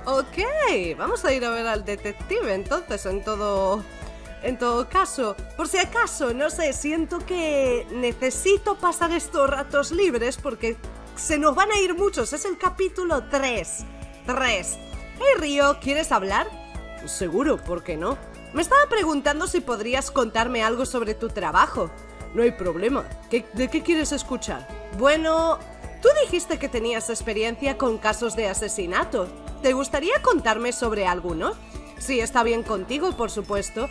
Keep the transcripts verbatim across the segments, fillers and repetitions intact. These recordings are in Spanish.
Ok, vamos a ir a ver al detective entonces, en todo... En todo caso, por si acaso, no sé, siento que necesito pasar estos ratos libres porque se nos van a ir muchos, es el capítulo tres. tres. Hey Río, ¿quieres hablar? Seguro, ¿por qué no? Me estaba preguntando si podrías contarme algo sobre tu trabajo. No hay problema. ¿Qué, ¿De qué quieres escuchar? Bueno, tú dijiste que tenías experiencia con casos de asesinato. ¿Te gustaría contarme sobre alguno? Sí, está bien contigo, por supuesto.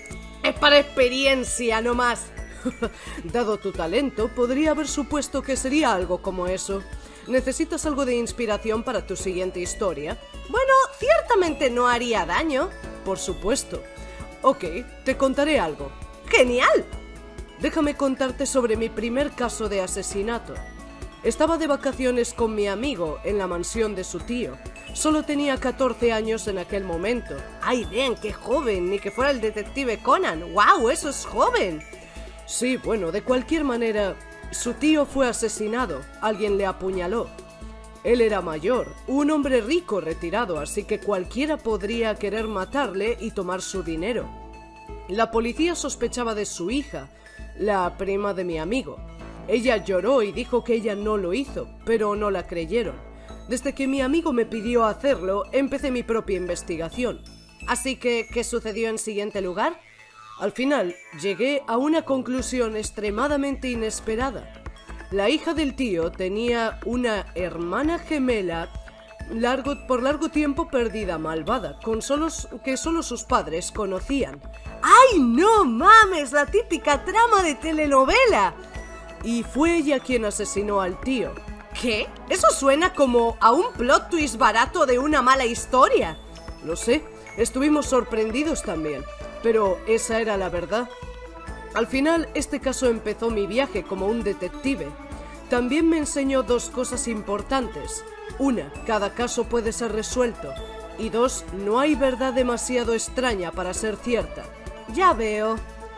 Es para experiencia, no más. Dado tu talento, podría haber supuesto que sería algo como eso. ¿Necesitas algo de inspiración para tu siguiente historia? Bueno, ciertamente no haría daño. Por supuesto. Ok, te contaré algo. ¡Genial! Déjame contarte sobre mi primer caso de asesinato. Estaba de vacaciones con mi amigo en la mansión de su tío. Solo tenía catorce años en aquel momento. ¡Ay, ven, qué joven! Ni que fuera el detective Conan. ¡Wow, eso es joven! Sí, bueno, de cualquier manera, su tío fue asesinado. Alguien le apuñaló. Él era mayor, un hombre rico retirado, así que cualquiera podría querer matarle y tomar su dinero. La policía sospechaba de su hija, la prima de mi amigo. Ella lloró y dijo que ella no lo hizo, pero no la creyeron. Desde que mi amigo me pidió hacerlo, empecé mi propia investigación. Así que, ¿qué sucedió en siguiente lugar? Al final, llegué a una conclusión extremadamente inesperada. La hija del tío tenía una hermana gemela largo, por largo tiempo perdida, malvada, con solos, que solo sus padres conocían. ¡Ay, no mames! La típica trama de telenovela. Y fue ella quien asesinó al tío. ¿Qué? Eso suena como a un plot twist barato de una mala historia. Lo sé, estuvimos sorprendidos también, pero esa era la verdad. Al final, este caso empezó mi viaje como un detective. También me enseñó dos cosas importantes. Una, cada caso puede ser resuelto. Y dos, no hay verdad demasiado extraña para ser cierta. Ya veo.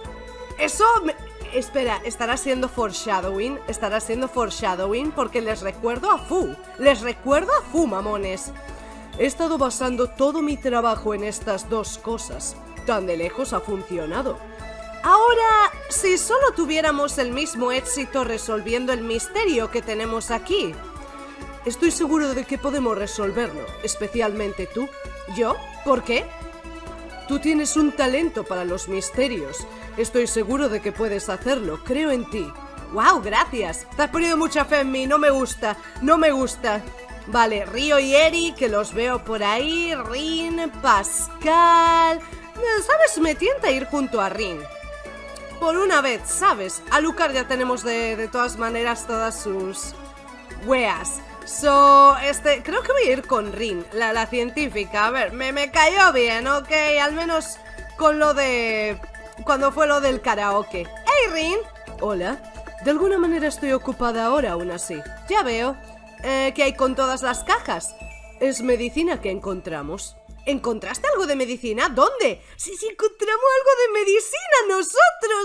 Eso me... Espera, ¿estará siendo foreshadowing? ¿Estará siendo foreshadowing? Porque les recuerdo a Fu. Les recuerdo a Fu, mamones. He estado basando todo mi trabajo en estas dos cosas. Tan de lejos ha funcionado. Ahora, si solo tuviéramos el mismo éxito resolviendo el misterio que tenemos aquí. Estoy seguro de que podemos resolverlo, especialmente tú. ¿Yo? ¿Por qué? Tú tienes un talento para los misterios. Estoy seguro de que puedes hacerlo, creo en ti. ¡Wow, gracias! Te has ponido mucha fe en mí, no me gusta, no me gusta. Vale, Río y Eri, que los veo por ahí. Rin, Pascal... ¿Sabes? Me tienta ir junto a Rin. Por una vez, ¿sabes? A Lucar ya tenemos de, de todas maneras todas sus... weas. So, este, creo que voy a ir con Rin, la, la científica. A ver, me, me cayó bien, ok. Al menos con lo de... cuando fue lo del karaoke. ¡Hey, Rin! Hola. De alguna manera estoy ocupada ahora aún así. Ya veo. Eh, ¿qué hay con todas las cajas? Es medicina que encontramos. ¿Encontraste algo de medicina? ¿Dónde? Sí, sí, encontramos algo de medicina nosotros.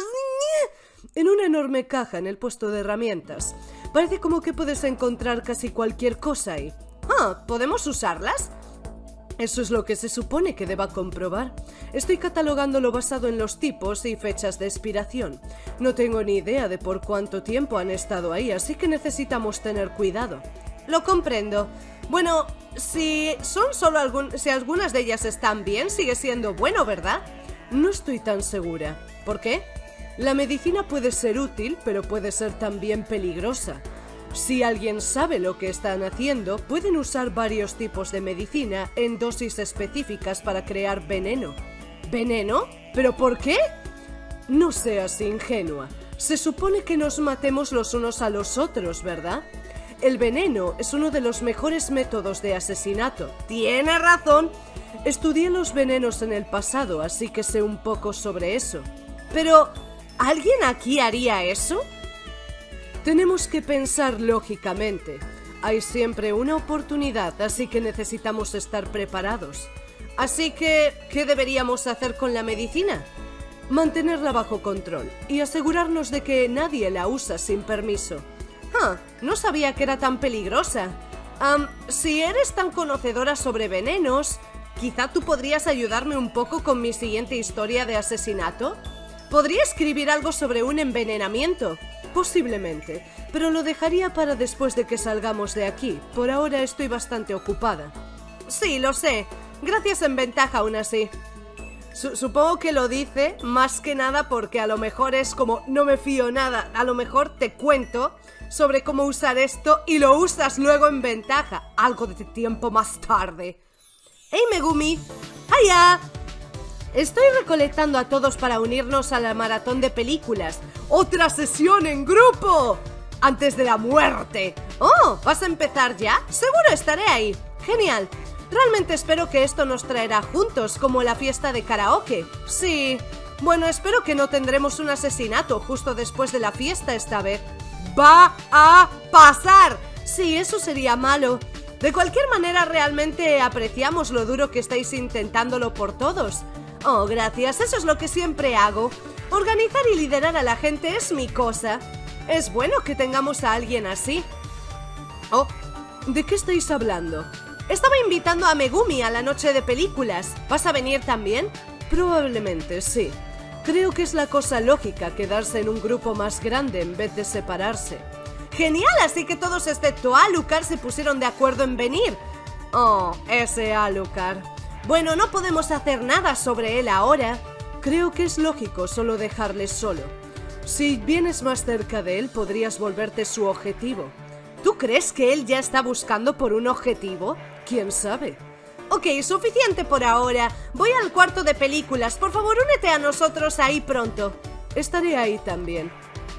En una enorme caja en el puesto de herramientas. Parece como que puedes encontrar casi cualquier cosa ahí. Ah, ¿podemos usarlas? Eso es lo que se supone que deba comprobar. Estoy catalogándolo basado en los tipos y fechas de expiración. No tengo ni idea de por cuánto tiempo han estado ahí, así que necesitamos tener cuidado. Lo comprendo. Bueno, si son solo algún, si algunas de ellas están bien, sigue siendo bueno, ¿verdad? No estoy tan segura. ¿Por qué? La medicina puede ser útil, pero puede ser también peligrosa. Si alguien sabe lo que están haciendo, pueden usar varios tipos de medicina en dosis específicas para crear veneno. ¿Veneno? ¿Pero por qué? No seas ingenua. Se supone que nos matemos los unos a los otros, ¿verdad? El veneno es uno de los mejores métodos de asesinato. ¡Tiene razón! Estudié los venenos en el pasado, así que sé un poco sobre eso. Pero, ¿alguien aquí haría eso? Tenemos que pensar lógicamente. Hay siempre una oportunidad, así que necesitamos estar preparados. Así que, ¿qué deberíamos hacer con la medicina? Mantenerla bajo control y asegurarnos de que nadie la usa sin permiso. Ah, no sabía que era tan peligrosa. Um, si eres tan conocedora sobre venenos, quizá tú podrías ayudarme un poco con mi siguiente historia de asesinato. Podría escribir algo sobre un envenenamiento, posiblemente, pero lo dejaría para después de que salgamos de aquí. Por ahora estoy bastante ocupada. Sí, lo sé. Gracias en ventaja aún así. Su- supongo que lo dice más que nada porque a lo mejor es como no me fío nada. A lo mejor te cuento sobre cómo usar esto y lo usas luego en ventaja. Algo de tiempo más tarde. ¡Hey, Megumi! ¡Hiya! Estoy recolectando a todos para unirnos a la maratón de películas. ¡Otra sesión en grupo! ¡Antes de la muerte! ¡Oh! ¿Vas a empezar ya? Seguro estaré ahí. ¡Genial! Realmente espero que esto nos traerá juntos, como la fiesta de karaoke. Sí. Bueno, espero que no tendremos un asesinato justo después de la fiesta esta vez. ¡Va a pasar! Sí, eso sería malo. De cualquier manera, realmente apreciamos lo duro que estáis intentándolo por todos. Oh, gracias, eso es lo que siempre hago. Organizar y liderar a la gente es mi cosa. Es bueno que tengamos a alguien así. Oh, ¿de qué estáis hablando? Estaba invitando a Megumi a la noche de películas. ¿Vas a venir también? Probablemente, sí. Creo que es la cosa lógica quedarse en un grupo más grande en vez de separarse. ¡Genial! Así que todos excepto Alucard se pusieron de acuerdo en venir. Oh, ese Alucard. Bueno, no podemos hacer nada sobre él ahora. Creo que es lógico solo dejarle solo. Si vienes más cerca de él, podrías volverte su objetivo. ¿Tú crees que él ya está buscando por un objetivo? ¿Quién sabe? Ok, suficiente por ahora. Voy al cuarto de películas. Por favor, únete a nosotros ahí pronto. Estaré ahí también.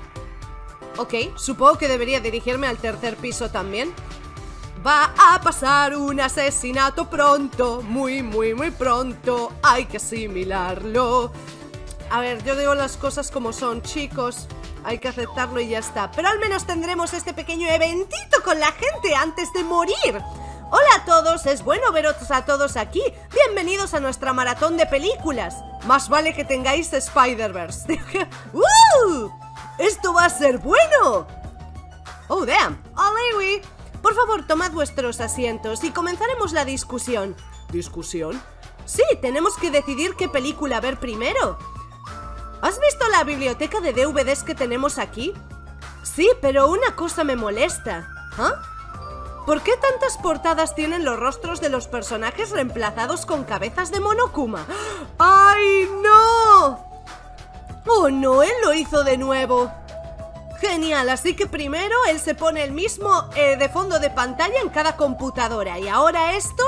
Ok, supongo que debería dirigirme al tercer piso también. Va a pasar un asesinato pronto. Muy, muy, muy pronto. Hay que asimilarlo. A ver, yo digo las cosas como son, chicos. Hay que aceptarlo y ya está. Pero al menos tendremos este pequeño eventito con la gente antes de morir. Hola a todos, es bueno veros a todos aquí. Bienvenidos a nuestra maratón de películas. Más vale que tengáis Spider-Verse. ¡Uh! ¡Esto va a ser bueno! ¡Oh, damn! ¡Olewi! Por favor, tomad vuestros asientos y comenzaremos la discusión. ¿Discusión? Sí, tenemos que decidir qué película ver primero. ¿Has visto la biblioteca de D V Ds que tenemos aquí? Sí, pero una cosa me molesta. ¿Ah? ¿Por qué tantas portadas tienen los rostros de los personajes reemplazados con cabezas de Monokuma? ¡Ay, no! ¡Oh, no! Él lo hizo de nuevo. Genial, así que primero él se pone el mismo eh, de fondo de pantalla en cada computadora. ¿Y ahora esto?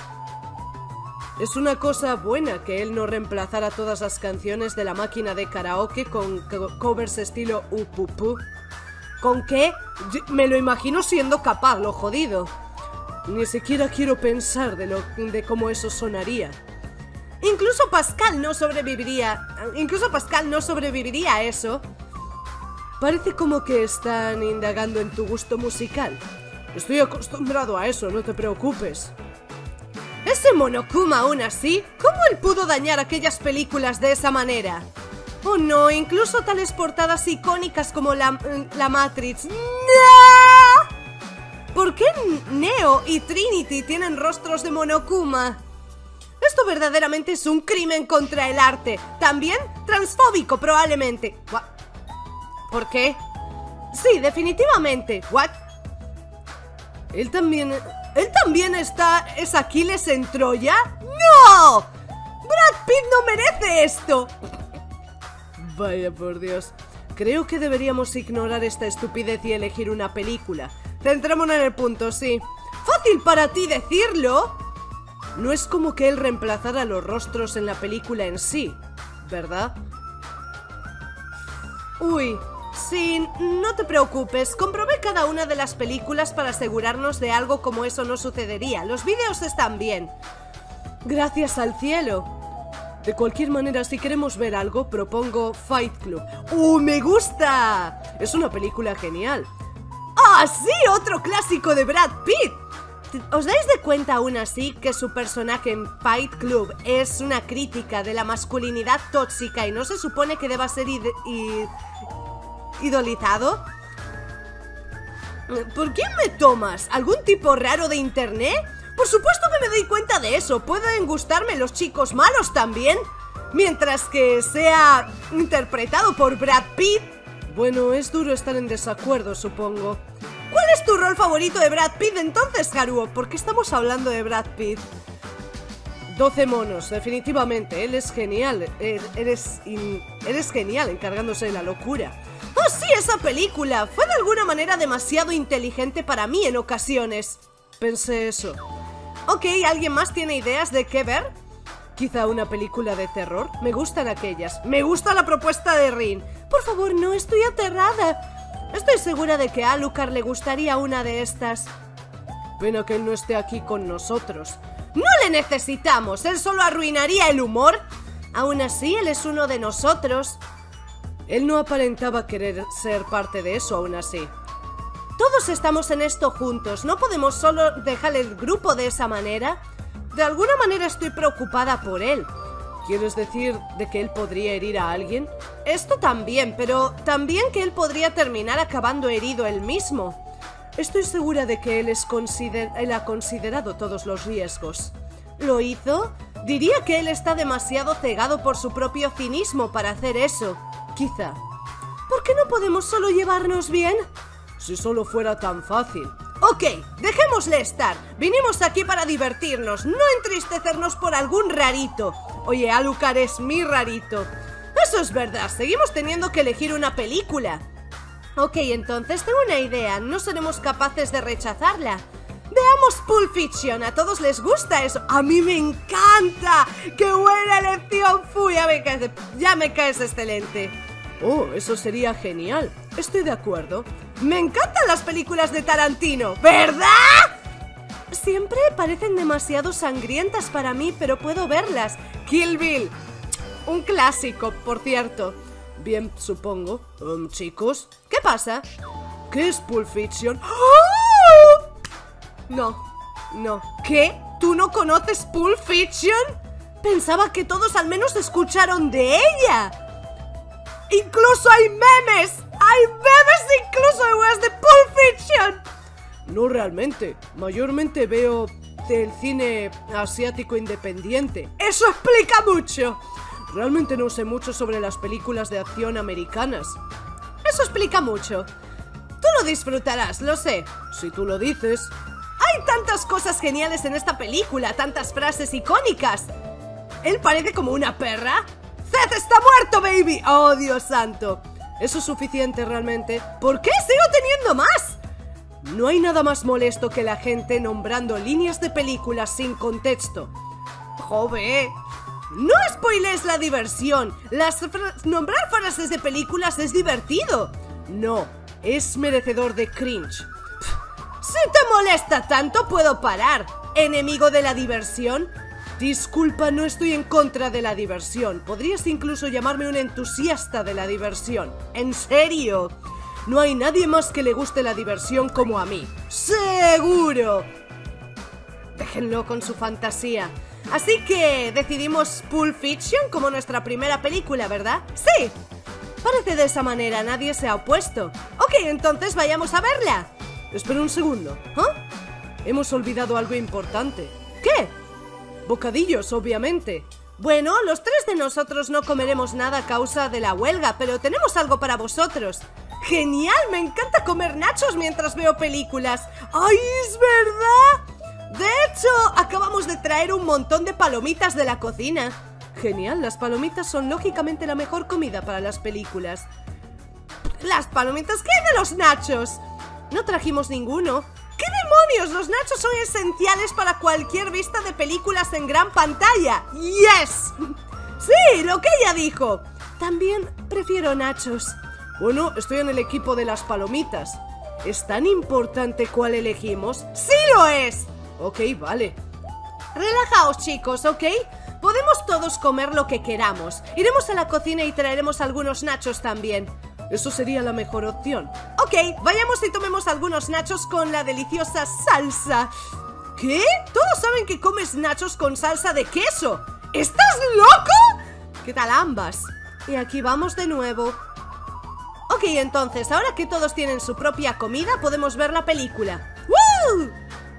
Es una cosa buena que él no reemplazara todas las canciones de la máquina de karaoke con co covers estilo Upupu. ¿Con qué? Yo me lo imagino siendo capaz, lo jodido. Ni siquiera quiero pensar de, lo, de cómo eso sonaría. Incluso Pascal no sobreviviría. Incluso Pascal no sobreviviría a eso. Parece como que están indagando en tu gusto musical. Estoy acostumbrado a eso, no te preocupes. Ese Monokuma aún así, ¿cómo él pudo dañar aquellas películas de esa manera? Oh no, incluso tales portadas icónicas como la, la Matrix. ¡No! ¿Por qué Neo y Trinity tienen rostros de Monokuma? Esto verdaderamente es un crimen contra el arte. También transfóbico probablemente. ¿What? ¿Por qué? Sí, definitivamente. ¿What? Él también... ¿Él también está... es Aquiles en Troya? ¡No! ¡Brad Pitt no merece esto! Vaya por Dios. Creo que deberíamos ignorar esta estupidez y elegir una película. Centrémonos en el punto, sí. ¡Fácil para ti decirlo! No es como que él reemplazara los rostros en la película en sí, ¿verdad? Uy... Sí, no te preocupes, comprobé cada una de las películas para asegurarnos de algo como eso no sucedería. Los vídeos están bien. Gracias al cielo. De cualquier manera, si queremos ver algo, propongo Fight Club. ¡Uh, me gusta! Es una película genial. ¡Ah, sí! ¡Otro clásico de Brad Pitt! ¿Os dais de cuenta aún así que su personaje en Fight Club es una crítica de la masculinidad tóxica y no se supone que deba ser id id idolizado? ¿Por quién me tomas? ¿Algún tipo raro de internet? Por supuesto que me doy cuenta de eso. Pueden gustarme los chicos malos también. Mientras que sea interpretado por Brad Pitt. Bueno, es duro estar en desacuerdo, supongo. ¿Cuál es tu rol favorito de Brad Pitt entonces, Haruo? ¿Por qué estamos hablando de Brad Pitt? doce monos, definitivamente. Él es genial. Él, eres, in, eres genial encargándose de la locura. ¡Oh, sí, esa película! Fue de alguna manera demasiado inteligente para mí en ocasiones. Pensé eso. Ok, ¿alguien más tiene ideas de qué ver? Quizá una película de terror. Me gustan aquellas. Me gusta la propuesta de Rin. Por favor, no, estoy aterrada. Estoy segura de que a Alucard le gustaría una de estas. Pena que él no esté aquí con nosotros. ¡No le necesitamos! Él solo arruinaría el humor. Aún así, él es uno de nosotros. Él no aparentaba querer ser parte de eso aún así. Todos estamos en esto juntos. No podemos solo dejar el grupo de esa manera. De alguna manera estoy preocupada por él. ¿Quieres decir de que él podría herir a alguien? Esto también, pero también que él podría terminar acabando herido él mismo. Estoy segura de que él, es consider- él ha considerado todos los riesgos. ¿Lo hizo? Diría que él está demasiado cegado por su propio cinismo para hacer eso. Quizá. ¿Por qué no podemos solo llevarnos bien? Si solo fuera tan fácil. Ok, dejémosle estar. Vinimos aquí para divertirnos, no entristecernos por algún rarito. Oye, Alucard es mi rarito. Eso es verdad, seguimos teniendo que elegir una película. Ok, entonces tengo una idea, no seremos capaces de rechazarla. Veamos Pulp Fiction, a todos les gusta eso. A mí me encanta. ¡Qué buena elección fui! Ya me caes, ya me caes excelente. Oh, eso sería genial. Estoy de acuerdo. Me encantan las películas de Tarantino, ¿verdad? Siempre parecen demasiado sangrientas para mí, pero puedo verlas. Kill Bill. Un clásico, por cierto. Bien, supongo. Um, chicos, ¿qué pasa? ¿Qué es Pulp Fiction? ¡Oh! No, no. ¿Qué? ¿Tú no conoces Pulp Fiction? Pensaba que todos al menos escucharon de ella. ¡Incluso hay memes! ¡Hay memes incluso de weas de Pulp Fiction! No realmente. Mayormente veo del cine asiático independiente. ¡Eso explica mucho! Realmente no sé mucho sobre las películas de acción americanas. Eso explica mucho. Tú lo disfrutarás, lo sé. Si tú lo dices. Hay tantas cosas geniales en esta película, tantas frases icónicas. ¿Él parece como una perra? ¡Zed está muerto, baby! ¡Oh, Dios santo! ¿Eso es suficiente realmente? ¿Por qué sigo teniendo más? No hay nada más molesto que la gente nombrando líneas de películas sin contexto. ¡Joder! No spoilees la diversión. Las nombrar frases de películas es divertido. No, es merecedor de cringe. Pff, si te molesta tanto, puedo parar. ¿Enemigo de la diversión? Disculpa, no estoy en contra de la diversión. Podrías incluso llamarme un entusiasta de la diversión. ¿En serio? No hay nadie más que le guste la diversión como a mí. ¡Seguro! Déjenlo con su fantasía. Así que decidimos Pulp Fiction como nuestra primera película, ¿verdad? ¡Sí! Parece de esa manera, nadie se ha opuesto. Ok, entonces vayamos a verla. Espera un segundo. ¿Ah? Hemos olvidado algo importante. ¿Qué? Bocadillos, obviamente. Bueno, los tres de nosotros no comeremos nada a causa de la huelga, pero tenemos algo para vosotros. ¡Genial! Me encanta comer nachos mientras veo películas. ¡Ay, es verdad! De hecho, acabamos de traer un montón de palomitas de la cocina. Genial, las palomitas son lógicamente la mejor comida para las películas. ¿Las palomitas? ¿Qué hay de los nachos? No trajimos ninguno. ¿Qué demonios? Los nachos son esenciales para cualquier vista de películas en gran pantalla. ¡Yes! Sí, lo que ella dijo. También prefiero nachos. Bueno, estoy en el equipo de las palomitas. ¿Es tan importante cuál elegimos? ¡Sí lo es! Ok, vale. Relajaos, chicos, ¿ok? Podemos todos comer lo que queramos. Iremos a la cocina y traeremos algunos nachos también. Eso sería la mejor opción. Ok, vayamos y tomemos algunos nachos con la deliciosa salsa. ¿Qué? Todos saben que comes nachos con salsa de queso. ¿Estás loco? ¿Qué tal ambas? Y aquí vamos de nuevo. Ok, entonces, ahora que todos tienen su propia comida, podemos ver la película. ¡Woo!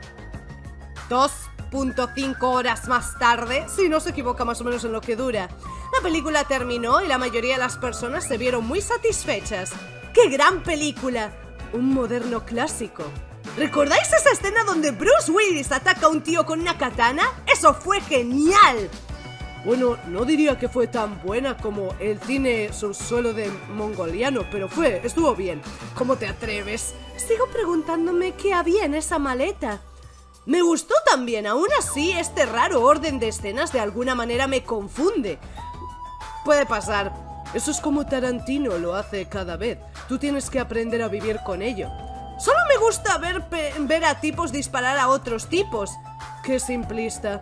dos punto cinco horas más tarde, si no se equivoca más o menos en lo que dura. La película terminó y la mayoría de las personas se vieron muy satisfechas. ¡Qué gran película! Un moderno clásico. ¿Recordáis esa escena donde Bruce Willis ataca a un tío con una katana? ¡Eso fue genial! Bueno, no diría que fue tan buena como el cine subsuelo de mongoliano, pero fue, estuvo bien. ¿Cómo te atreves? Sigo preguntándome qué había en esa maleta. Me gustó también, aún así este raro orden de escenas de alguna manera me confunde. Puede pasar. Eso es como Tarantino lo hace cada vez. Tú tienes que aprender a vivir con ello. Solo me gusta ver, ver a tipos disparar a otros tipos. Qué simplista.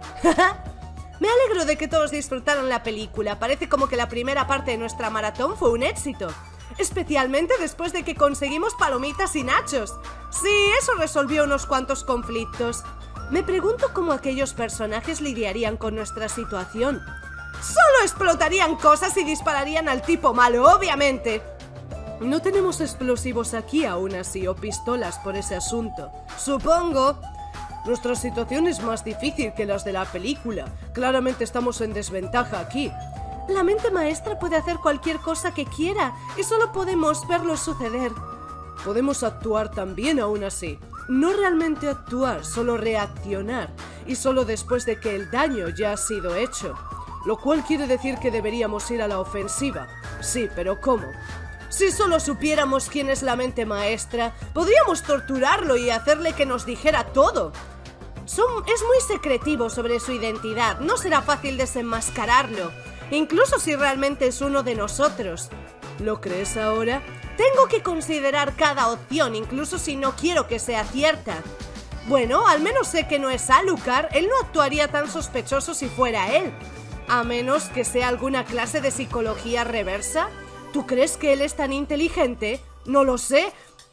Me alegro de que todos disfrutaran la película. Parece como que la primera parte de nuestra maratón fue un éxito. Especialmente después de que conseguimos palomitas y nachos. Sí, eso resolvió unos cuantos conflictos. Me pregunto cómo aquellos personajes lidiarían con nuestra situación. Solo explotarían cosas y dispararían al tipo malo, obviamente. No tenemos explosivos aquí aún así, o pistolas por ese asunto. Supongo. Nuestra situación es más difícil que las de la película. Claramente estamos en desventaja aquí. La mente maestra puede hacer cualquier cosa que quiera y solo podemos verlo suceder. Podemos actuar también aún así. No realmente actuar, solo reaccionar. Y solo después de que el daño ya ha sido hecho. Lo cual quiere decir que deberíamos ir a la ofensiva. Sí, pero ¿cómo? Si solo supiéramos quién es la mente maestra, podríamos torturarlo y hacerle que nos dijera todo. Son, es muy secretivo sobre su identidad, no será fácil desenmascararlo, incluso si realmente es uno de nosotros. ¿Lo crees ahora? Tengo que considerar cada opción, incluso si no quiero que sea cierta. Bueno, al menos sé que no es Alucard, él no actuaría tan sospechoso si fuera él. A menos que sea alguna clase de psicología reversa. ¿Tú crees que él es tan inteligente? No lo sé.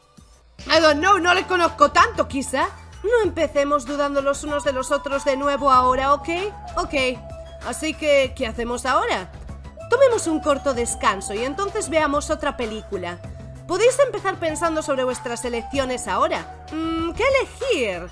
I don't know, no le conozco tanto, quizá. No empecemos dudando los unos de los otros de nuevo ahora, ¿ok? Ok. Así que, ¿qué hacemos ahora? Tomemos un corto descanso y entonces veamos otra película. Podéis empezar pensando sobre vuestras elecciones ahora. Mm, ¿Qué elegir?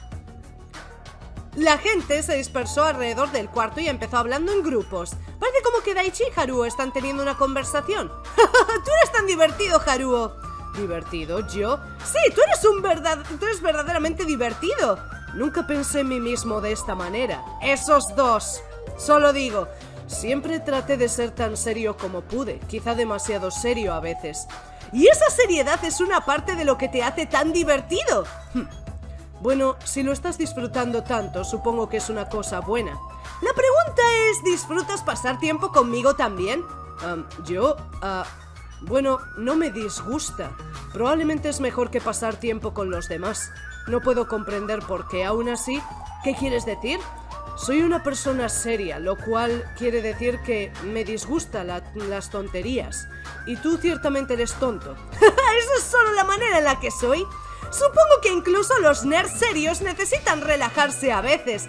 La gente se dispersó alrededor del cuarto y empezó hablando en grupos. Parece como que Daichi y Haruo están teniendo una conversación. ¡Tú eres tan divertido, Haruo! ¿Divertido? ¿Yo? Sí, tú eres un verdad... tú eres verdaderamente divertido. Nunca pensé en mí mismo de esta manera. Esos dos. Solo digo, siempre traté de ser tan serio como pude. Quizá demasiado serio a veces. Y esa seriedad es una parte de lo que te hace tan divertido. Bueno, si lo estás disfrutando tanto, supongo que es una cosa buena. La pregunta es, ¿disfrutas pasar tiempo conmigo también? Um, ¿Yo? Uh, bueno, no me disgusta. Probablemente es mejor que pasar tiempo con los demás. No puedo comprender por qué, aún así. ¿Qué quieres decir? Soy una persona seria, lo cual quiere decir que me disgusta la, las tonterías. Y tú ciertamente eres tonto. ¿Eso es solo la manera en la que soy? Supongo que incluso los nerds serios necesitan relajarse a veces.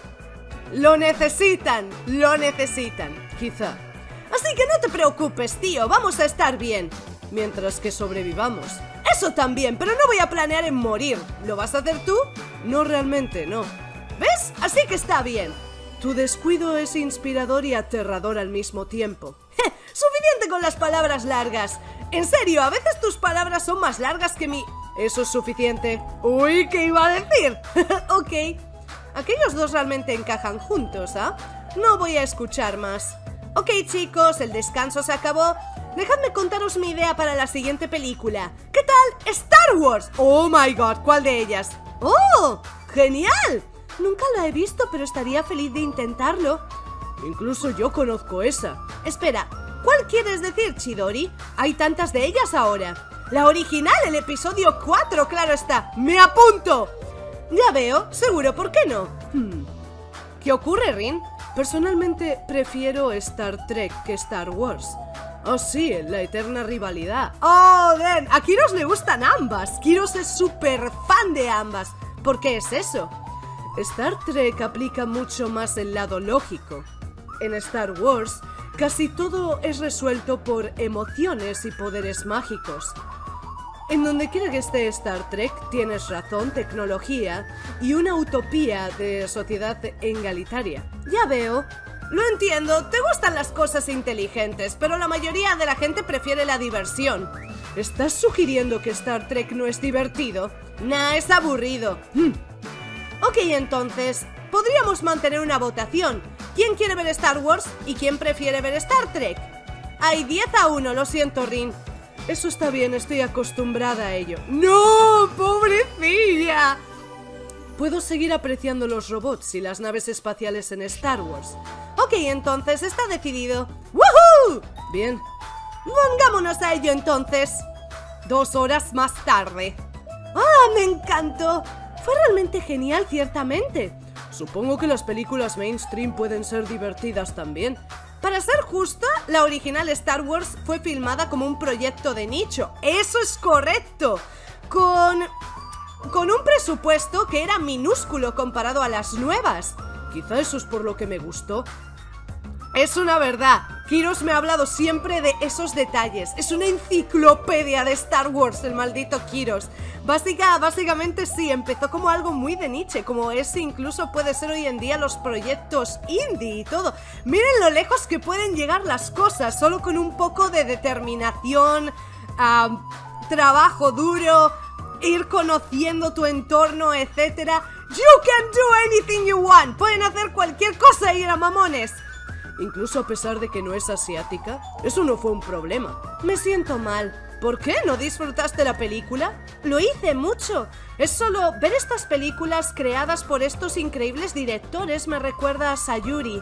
Lo necesitan, lo necesitan, quizá. Así que no te preocupes, tío, vamos a estar bien. Mientras que sobrevivamos. Eso también, pero no voy a planear en morir. ¿Lo vas a hacer tú? No, realmente no. ¿Ves? Así que está bien. Tu descuido es inspirador y aterrador al mismo tiempo. ¡Je! Suficiente con las palabras largas. En serio, a veces tus palabras son más largas que mi... Eso es suficiente. Uy, ¿qué iba a decir? Ok. Aquellos dos realmente encajan juntos, ¿ah? ¿eh? No voy a escuchar más. Ok, chicos, el descanso se acabó. Dejadme contaros mi idea para la siguiente película. ¿Qué tal? ¡Star Wars! Oh my god, ¿cuál de ellas? ¡Oh! ¡Genial! Nunca la he visto, pero estaría feliz de intentarlo. Incluso yo conozco esa. Espera, ¿cuál quieres decir, Chidori? Hay tantas de ellas ahora. La original, el episodio cuatro, claro está. ¡Me apunto! Ya veo, seguro, ¿por qué no? Hmm. ¿Qué ocurre, Rin? Personalmente prefiero Star Trek que Star Wars. Oh sí, la eterna rivalidad. Oh, Den, a Kiros le gustan ambas. Kiros es súper fan de ambas. ¿Por qué es eso? Star Trek aplica mucho más el lado lógico. En Star Wars, casi todo es resuelto por emociones y poderes mágicos. En donde quiera que esté Star Trek, tienes razón, tecnología y una utopía de sociedad egalitaria. Ya veo. Lo entiendo, te gustan las cosas inteligentes, pero la mayoría de la gente prefiere la diversión. ¿Estás sugiriendo que Star Trek no es divertido? Nah, es aburrido. Hmm. Ok, entonces, podríamos mantener una votación. ¿Quién quiere ver Star Wars y quién prefiere ver Star Trek? Hay diez a uno, lo siento, Rin. Eso está bien, estoy acostumbrada a ello. ¡No! ¡Pobrecilla! Puedo seguir apreciando los robots y las naves espaciales en Star Wars. Ok, entonces, está decidido. ¡Woohoo! Bien. Pongámonos a ello entonces. Dos horas más tarde. ¡Ah, me encantó! Fue realmente genial, ciertamente. Supongo que las películas mainstream pueden ser divertidas también. Para ser justa, la original Star Wars fue filmada como un proyecto de nicho. ¡Eso es correcto! Con... con un presupuesto que era minúsculo comparado a las nuevas. Quizá eso es por lo que me gustó. Es una verdad. Kiros me ha hablado siempre de esos detalles. Es una enciclopedia de Star Wars, el maldito Kiros. Básica, básicamente sí, empezó como algo muy de niche, como ese incluso puede ser hoy en día los proyectos indie y todo. Miren lo lejos que pueden llegar las cosas, solo con un poco de determinación, uh, trabajo duro, ir conociendo tu entorno, etcétera. You can do anything you want. Pueden hacer cualquier cosa y era mamones. Incluso a pesar de que no es asiática, eso no fue un problema. Me siento mal. ¿Por qué? ¿No disfrutaste la película? Lo hice mucho. Es solo ver estas películas creadas por estos increíbles directores me recuerda a Sayuri.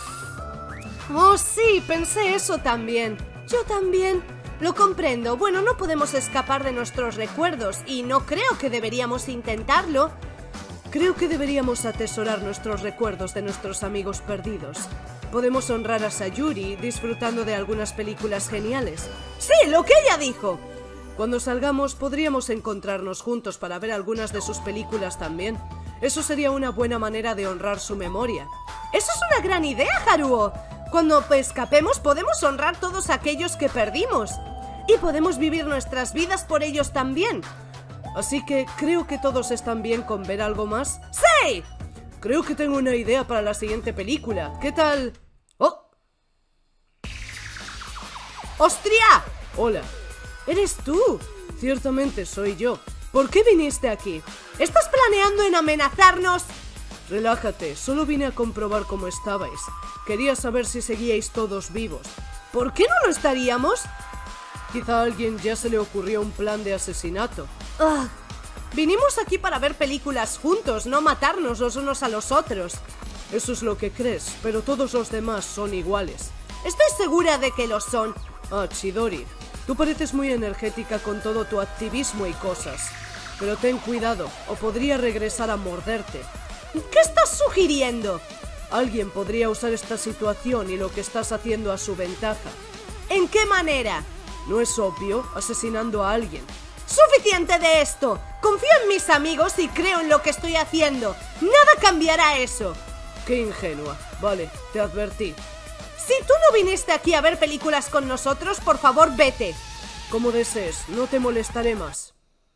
Oh, sí, pensé eso también. Yo también. Lo comprendo. Bueno, no podemos escapar de nuestros recuerdos y no creo que deberíamos intentarlo. Creo que deberíamos atesorar nuestros recuerdos de nuestros amigos perdidos. Podemos honrar a Sayuri disfrutando de algunas películas geniales. ¡Sí, lo que ella dijo! Cuando salgamos podríamos encontrarnos juntos para ver algunas de sus películas también. Eso sería una buena manera de honrar su memoria. ¡Eso es una gran idea, Haruo! Cuando escapemos podemos honrar todos aquellos que perdimos. Y podemos vivir nuestras vidas por ellos también. Así que creo que todos están bien con ver algo más. ¡Sí! Creo que tengo una idea para la siguiente película. ¿Qué tal? ¡Oh! ¡Ostria! Hola. ¿Eres tú? Ciertamente soy yo. ¿Por qué viniste aquí? ¿Estás planeando en amenazarnos? Relájate, solo vine a comprobar cómo estabais. Quería saber si seguíais todos vivos. ¿Por qué no lo estaríamos? Quizá a alguien ya se le ocurrió un plan de asesinato. ¡Ugh! Vinimos aquí para ver películas juntos, no matarnos los unos a los otros. Eso es lo que crees, pero todos los demás son iguales. Estoy segura de que lo son. Ah, Chidori, tú pareces muy energética con todo tu activismo y cosas. Pero ten cuidado, o podría regresar a morderte. ¿Qué estás sugiriendo? Alguien podría usar esta situación y lo que estás haciendo a su ventaja. ¿En qué manera? ¿No es obvio? Asesinando a alguien. ¡Suficiente de esto! Confío en mis amigos y creo en lo que estoy haciendo. Nada cambiará eso. Qué ingenua. Vale, te advertí. Si tú no viniste aquí a ver películas con nosotros, por favor, vete. Como desees, no te molestaré más.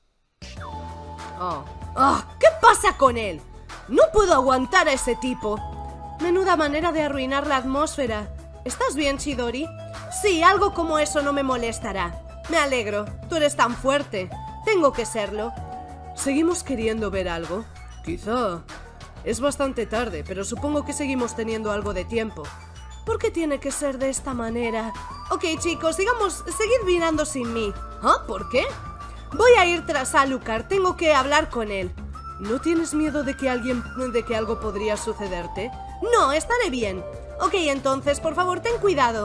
Ah, ah, ¿qué pasa con él? No puedo aguantar a ese tipo. Menuda manera de arruinar la atmósfera. ¿Estás bien, Chidori? Sí, algo como eso no me molestará. Me alegro, tú eres tan fuerte. Tengo que serlo. ¿Seguimos queriendo ver algo? Quizá. Es bastante tarde, pero supongo que seguimos teniendo algo de tiempo. ¿Por qué tiene que ser de esta manera? Ok, chicos, sigamos, seguid mirando sin mí. ¿Ah? ¿Por qué? Voy a ir tras Alucard, tengo que hablar con él. ¿No tienes miedo de que alguien, de que algo podría sucederte? No, estaré bien. Ok, entonces, por favor, ten cuidado.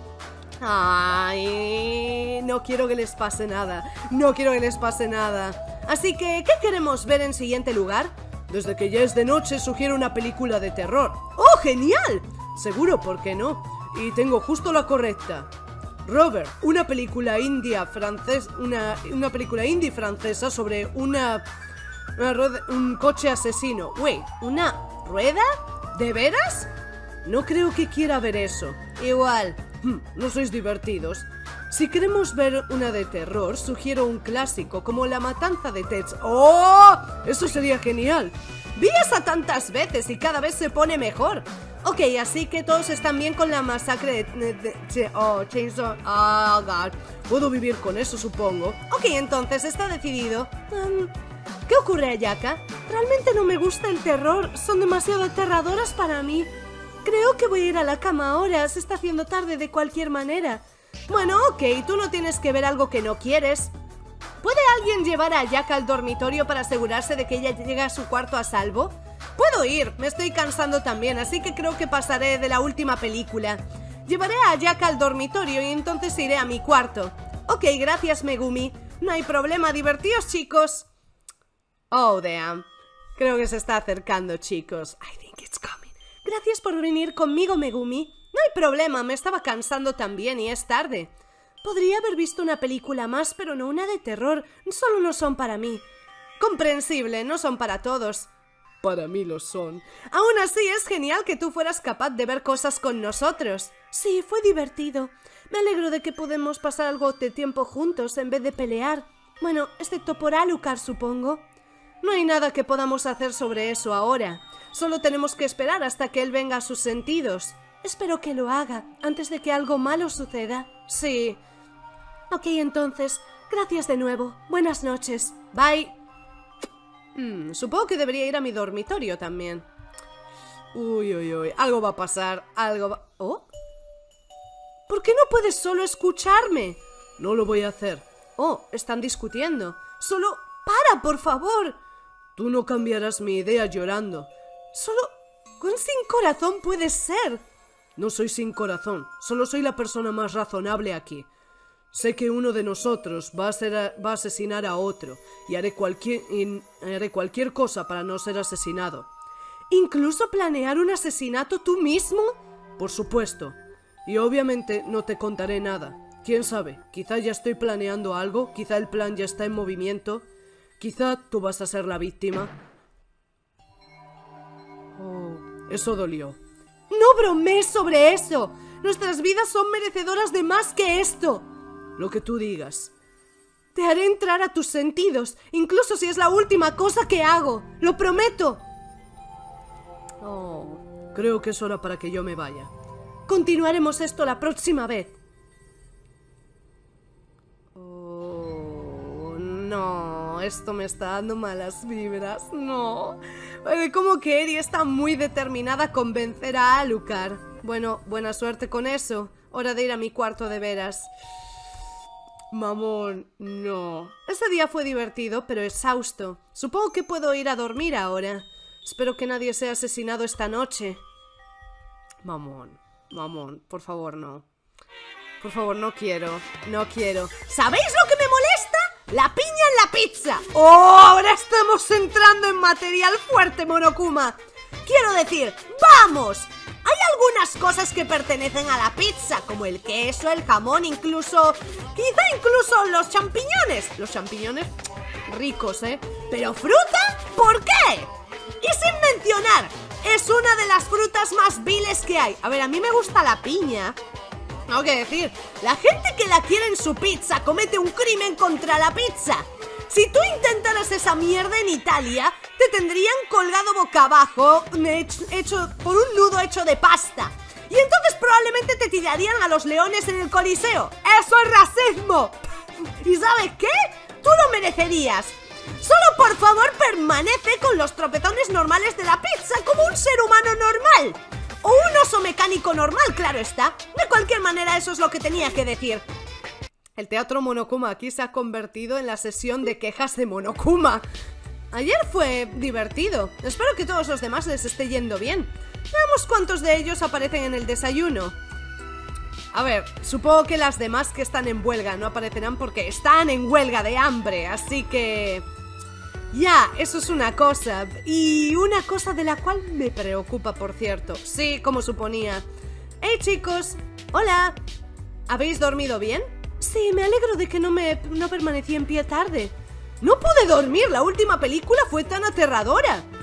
Ay, no quiero que les pase nada. No quiero que les pase nada. Así que, ¿qué queremos ver en siguiente lugar? Desde que ya es de noche, sugiero una película de terror. ¡Oh, genial! Seguro, ¿por qué no? Y tengo justo la correcta. Robert, una película india francesa, una, una película indie francesa sobre una, una rueda, un coche asesino. Wait, ¿una rueda? ¿De veras? No creo que quiera ver eso. Igual, no sois divertidos. Si queremos ver una de terror, sugiero un clásico como La Matanza de Texas. ¡Oh! Eso sería genial. Vi esa tantas veces y cada vez se pone mejor. Ok, así que todos están bien con la masacre de... de, de oh, Chainsaw... Oh, God. Puedo vivir con eso, supongo. Ok, entonces está decidido. Um, ¿Qué ocurre, Ayaka? Realmente no me gusta el terror. Son demasiado aterradoras para mí. Creo que voy a ir a la cama ahora. Se está haciendo tarde de cualquier manera. Bueno, ok, tú no tienes que ver algo que no quieres. ¿Puede alguien llevar a Ayaka al dormitorio para asegurarse de que ella llegue a su cuarto a salvo? Puedo ir, me estoy cansando también, así que creo que pasaré de la última película. Llevaré a Ayaka al dormitorio y entonces iré a mi cuarto. Ok, gracias, Megumi. No hay problema, divertíos, chicos. Oh, damn. Creo que se está acercando, chicos. I think it's coming. Gracias por venir conmigo, Megumi. No hay problema, me estaba cansando también y es tarde. Podría haber visto una película más, pero no una de terror. Solo no son para mí. Comprensible, no son para todos. Para mí lo son. Aún así, es genial que tú fueras capaz de ver cosas con nosotros. Sí, fue divertido. Me alegro de que podemos pasar algo de tiempo juntos en vez de pelear. Bueno, excepto por Alucard, supongo. No hay nada que podamos hacer sobre eso ahora. Solo tenemos que esperar hasta que él venga a sus sentidos. Espero que lo haga, antes de que algo malo suceda. Sí. Ok, entonces, gracias de nuevo. Buenas noches. Bye. Hmm, supongo que debería ir a mi dormitorio también. Uy, uy, uy. Algo va a pasar. Algo va... ¿Oh? ¿Por qué no puedes solo escucharme? No lo voy a hacer. Oh, están discutiendo. Solo... ¡Para, por favor! Tú no cambiarás mi idea llorando. Solo... ¿Cuán sin corazón puedes ser? No soy sin corazón. Solo soy la persona más razonable aquí. Sé que uno de nosotros va a, ser a, va a asesinar a otro y haré cualquier, y haré cualquier cosa para no ser asesinado. ¿Incluso planear un asesinato tú mismo? Por supuesto. Y obviamente no te contaré nada. ¿Quién sabe? Quizá ya estoy planeando algo, quizá el plan ya está en movimiento, quizá tú vas a ser la víctima. Oh, eso dolió. ¡No bromees sobre eso! Nuestras vidas son merecedoras de más que esto. Lo que tú digas. Te haré entrar a tus sentidos, incluso si es la última cosa que hago. ¡Lo prometo! Oh, creo que es hora para que yo me vaya. Continuaremos esto la próxima vez. Oh, no, esto me está dando malas vibras, no. Como que Eri está muy determinada a convencer a Alucard. Bueno, buena suerte con eso. Hora de ir a mi cuarto de veras. Mamón, no. Ese día fue divertido, pero exhausto. Supongo que puedo ir a dormir ahora. Espero que nadie sea asesinado esta noche. Mamón, mamón, por favor no. Por favor, no quiero, no quiero. ¿Sabéis lo que me molesta? La piña en la pizza. ¡Oh! Ahora estamos entrando en material fuerte, Monokuma. Quiero decir, ¡vamos! Hay algunas cosas que pertenecen a la pizza, como el queso, el jamón, incluso... Quizá incluso los champiñones. Los champiñones ricos, ¿eh? ¿Pero fruta? ¿Por qué? Y sin mencionar, es una de las frutas más viles que hay. A ver, a mí me gusta la piña. Tengo que decir, la gente que la quiere en su pizza comete un crimen contra la pizza. Si tú intentaras esa mierda en Italia, te tendrían colgado boca abajo, hecho por un nudo hecho de pasta. Y entonces probablemente te tirarían a los leones en el Coliseo. ¡Eso es racismo! ¿Y sabes qué? Tú lo merecerías. Solo por favor permanece con los tropezones normales de la pizza como un ser humano normal. O un oso mecánico normal, claro está. De cualquier manera, eso es lo que tenía que decir. El teatro Monokuma aquí se ha convertido en la sesión de quejas de Monokuma. Ayer fue divertido. Espero que todos los demás les esté yendo bien. Veamos cuántos de ellos aparecen en el desayuno. A ver, supongo que las demás que están en huelga no aparecerán porque están en huelga de hambre, así que... Ya, eso es una cosa. Y una cosa de la cual me preocupa, por cierto. Sí, como suponía. ¡Hey, chicos! ¡Hola! ¿Habéis dormido bien? Sí, me alegro de que no me no permanecí en pie tarde. No pude dormir, la última película fue tan aterradora.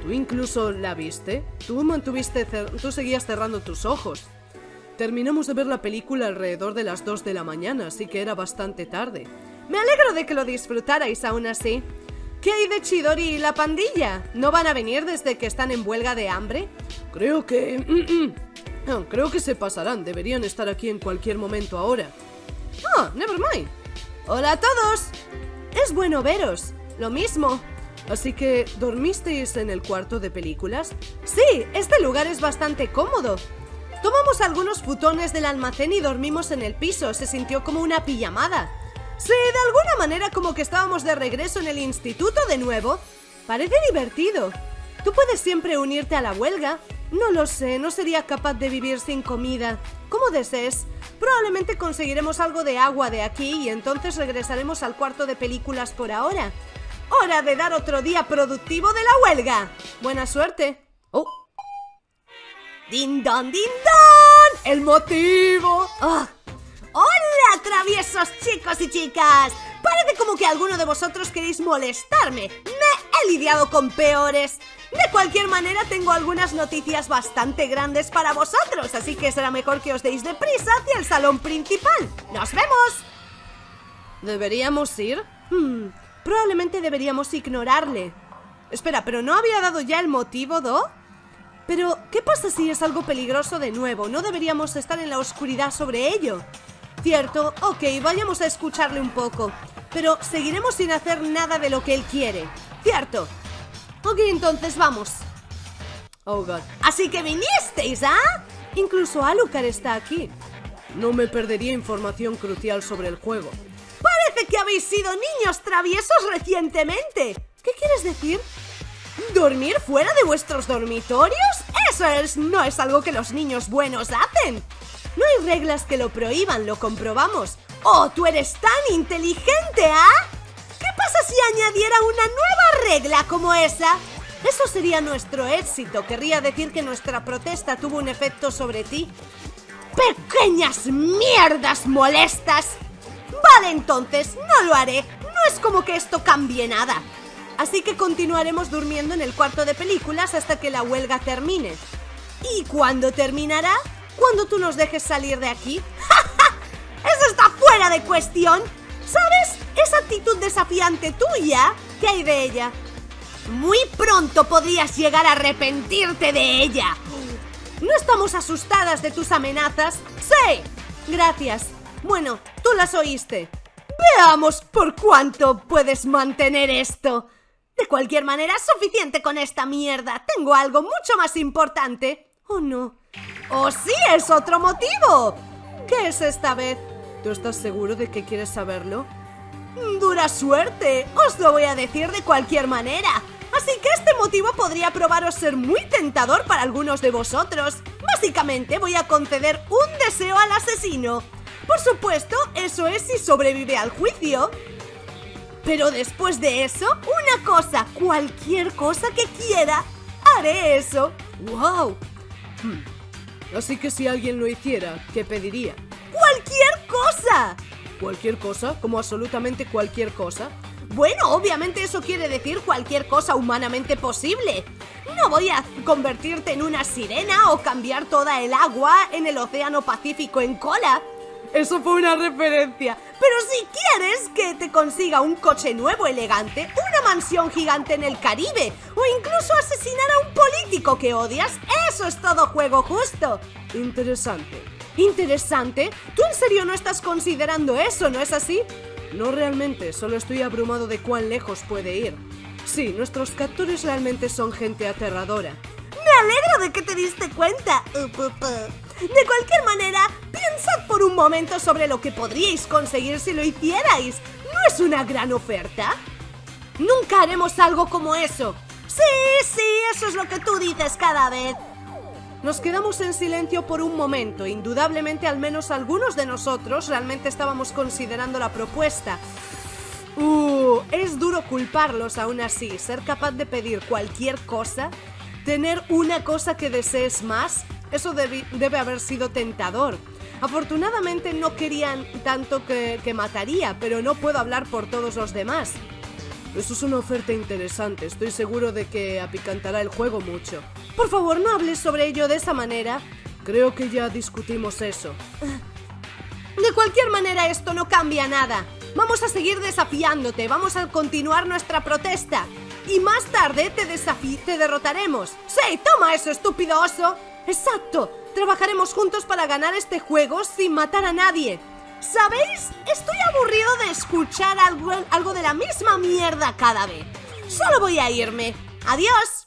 ¿Tú incluso la viste? Tú mantuviste... Tú seguías cerrando tus ojos. Terminamos de ver la película alrededor de las dos de la mañana, así que era bastante tarde. Me alegro de que lo disfrutarais aún así. ¿Qué hay de Chidori y la pandilla? ¿No van a venir desde que están en huelga de hambre? Creo que... No, creo que se pasarán. Deberían estar aquí en cualquier momento ahora. Ah, never mind. Hola a todos. Es bueno veros. Lo mismo. Así que, ¿dormisteis en el cuarto de películas? Sí, este lugar es bastante cómodo. Tomamos algunos futones del almacén y dormimos en el piso. Se sintió como una pijamada. Sí, de alguna manera como que estábamos de regreso en el instituto de nuevo. Parece divertido. Tú puedes siempre unirte a la huelga. No lo sé, no sería capaz de vivir sin comida. Como desees. Probablemente conseguiremos algo de agua de aquí y entonces regresaremos al cuarto de películas por ahora. ¡Hora de dar otro día productivo de la huelga! ¡Buena suerte! ¡Oh! ¡Din don, din don! ¡El motivo! Oh. ¡Hola, traviesos chicos y chicas! Parece como que alguno de vosotros queréis molestarme. Me he lidiado con peores. De cualquier manera, tengo algunas noticias bastante grandes para vosotros, así que será mejor que os deis deprisa hacia el salón principal. ¡Nos vemos! ¿Deberíamos ir? Hmm, probablemente deberíamos ignorarle. Espera, ¿pero no había dado ya el motivo, Do? Pero, ¿qué pasa si es algo peligroso de nuevo? No deberíamos estar en la oscuridad sobre ello. Cierto, ok, vayamos a escucharle un poco. Pero seguiremos sin hacer nada de lo que él quiere. Cierto. Ok, entonces vamos. Oh, God. Así que vinisteis, ¿ah? Incluso Alucard está aquí. No me perdería información crucial sobre el juego. Parece que habéis sido niños traviesos recientemente. ¿Qué quieres decir? ¿Dormir fuera de vuestros dormitorios? Eso es, no es algo que los niños buenos hacen. No hay reglas que lo prohíban, lo comprobamos. ¡Oh, tú eres tan inteligente, ¿ah? ¿Qué pasa si añadiera una nueva regla como esa? Eso sería nuestro éxito. Querría decir que nuestra protesta tuvo un efecto sobre ti. ¡Pequeñas mierdas molestas! Vale, entonces, no lo haré. No es como que esto cambie nada. Así que continuaremos durmiendo en el cuarto de películas hasta que la huelga termine. ¿Y cuándo terminará? ¿Cuándo tú nos dejes salir de aquí? ¡Eso está fuera de cuestión! ¿Sabes? Esa actitud desafiante tuya, ¿qué hay de ella? Muy pronto podrías llegar a arrepentirte de ella. ¿No estamos asustadas de tus amenazas? ¡Sí! Gracias. Bueno, tú las oíste. Veamos por cuánto puedes mantener esto. De cualquier manera, es suficiente con esta mierda. Tengo algo mucho más importante. ¿O no? ¡Oh, sí! ¡Es otro motivo! ¿Qué es esta vez? ¿Tú estás seguro de que quieres saberlo? ¡Dura suerte! Os lo voy a decir de cualquier manera. Así que este motivo podría probaros ser muy tentador para algunos de vosotros. Básicamente voy a conceder un deseo al asesino. Por supuesto, eso es si sobrevive al juicio. Pero después de eso, una cosa, cualquier cosa que quiera, haré eso. ¡Wow! Hmm. Así que si alguien lo hiciera, ¿qué pediría? ¡Cualquier cosa! ¿Cualquier cosa? ¿Como absolutamente cualquier cosa? Bueno, obviamente eso quiere decir cualquier cosa humanamente posible. No voy a convertirte en una sirena o cambiar toda el agua en el océano Pacífico en cola. Eso fue una referencia. Pero si quieres que te consiga un coche nuevo elegante, una mansión gigante en el Caribe o incluso asesinar a un político que odias, eso es todo juego justo. Interesante. ¿Interesante? ¿Tú en serio no estás considerando eso, no es así? No realmente, solo estoy abrumado de cuán lejos puede ir. Sí, nuestros captores realmente son gente aterradora. Me alegro de que te diste cuenta. De cualquier manera, pensad por un momento sobre lo que podríais conseguir si lo hicierais. ¿No es una gran oferta? Nunca haremos algo como eso. Sí, sí, eso es lo que tú dices cada vez. Nos quedamos en silencio por un momento. Indudablemente, al menos algunos de nosotros realmente estábamos considerando la propuesta. Uh, es duro culparlos aún así. Ser capaz de pedir cualquier cosa, tener una cosa que desees más, eso debe, debe haber sido tentador. Afortunadamente no querían tanto que, que mataría, pero no puedo hablar por todos los demás. Eso es una oferta interesante. Estoy seguro de que apicantará el juego mucho. Por favor, no hables sobre ello de esa manera. Creo que ya discutimos eso. De cualquier manera, esto no cambia nada. Vamos a seguir desafiándote. Vamos a continuar nuestra protesta. Y más tarde te desafi- te derrotaremos. ¡Sí! ¡Toma eso, estúpido oso! ¡Exacto! Trabajaremos juntos para ganar este juego sin matar a nadie. ¿Sabéis? Estoy aburrido de escuchar algo, algo de la misma mierda cada vez. Solo voy a irme. ¡Adiós!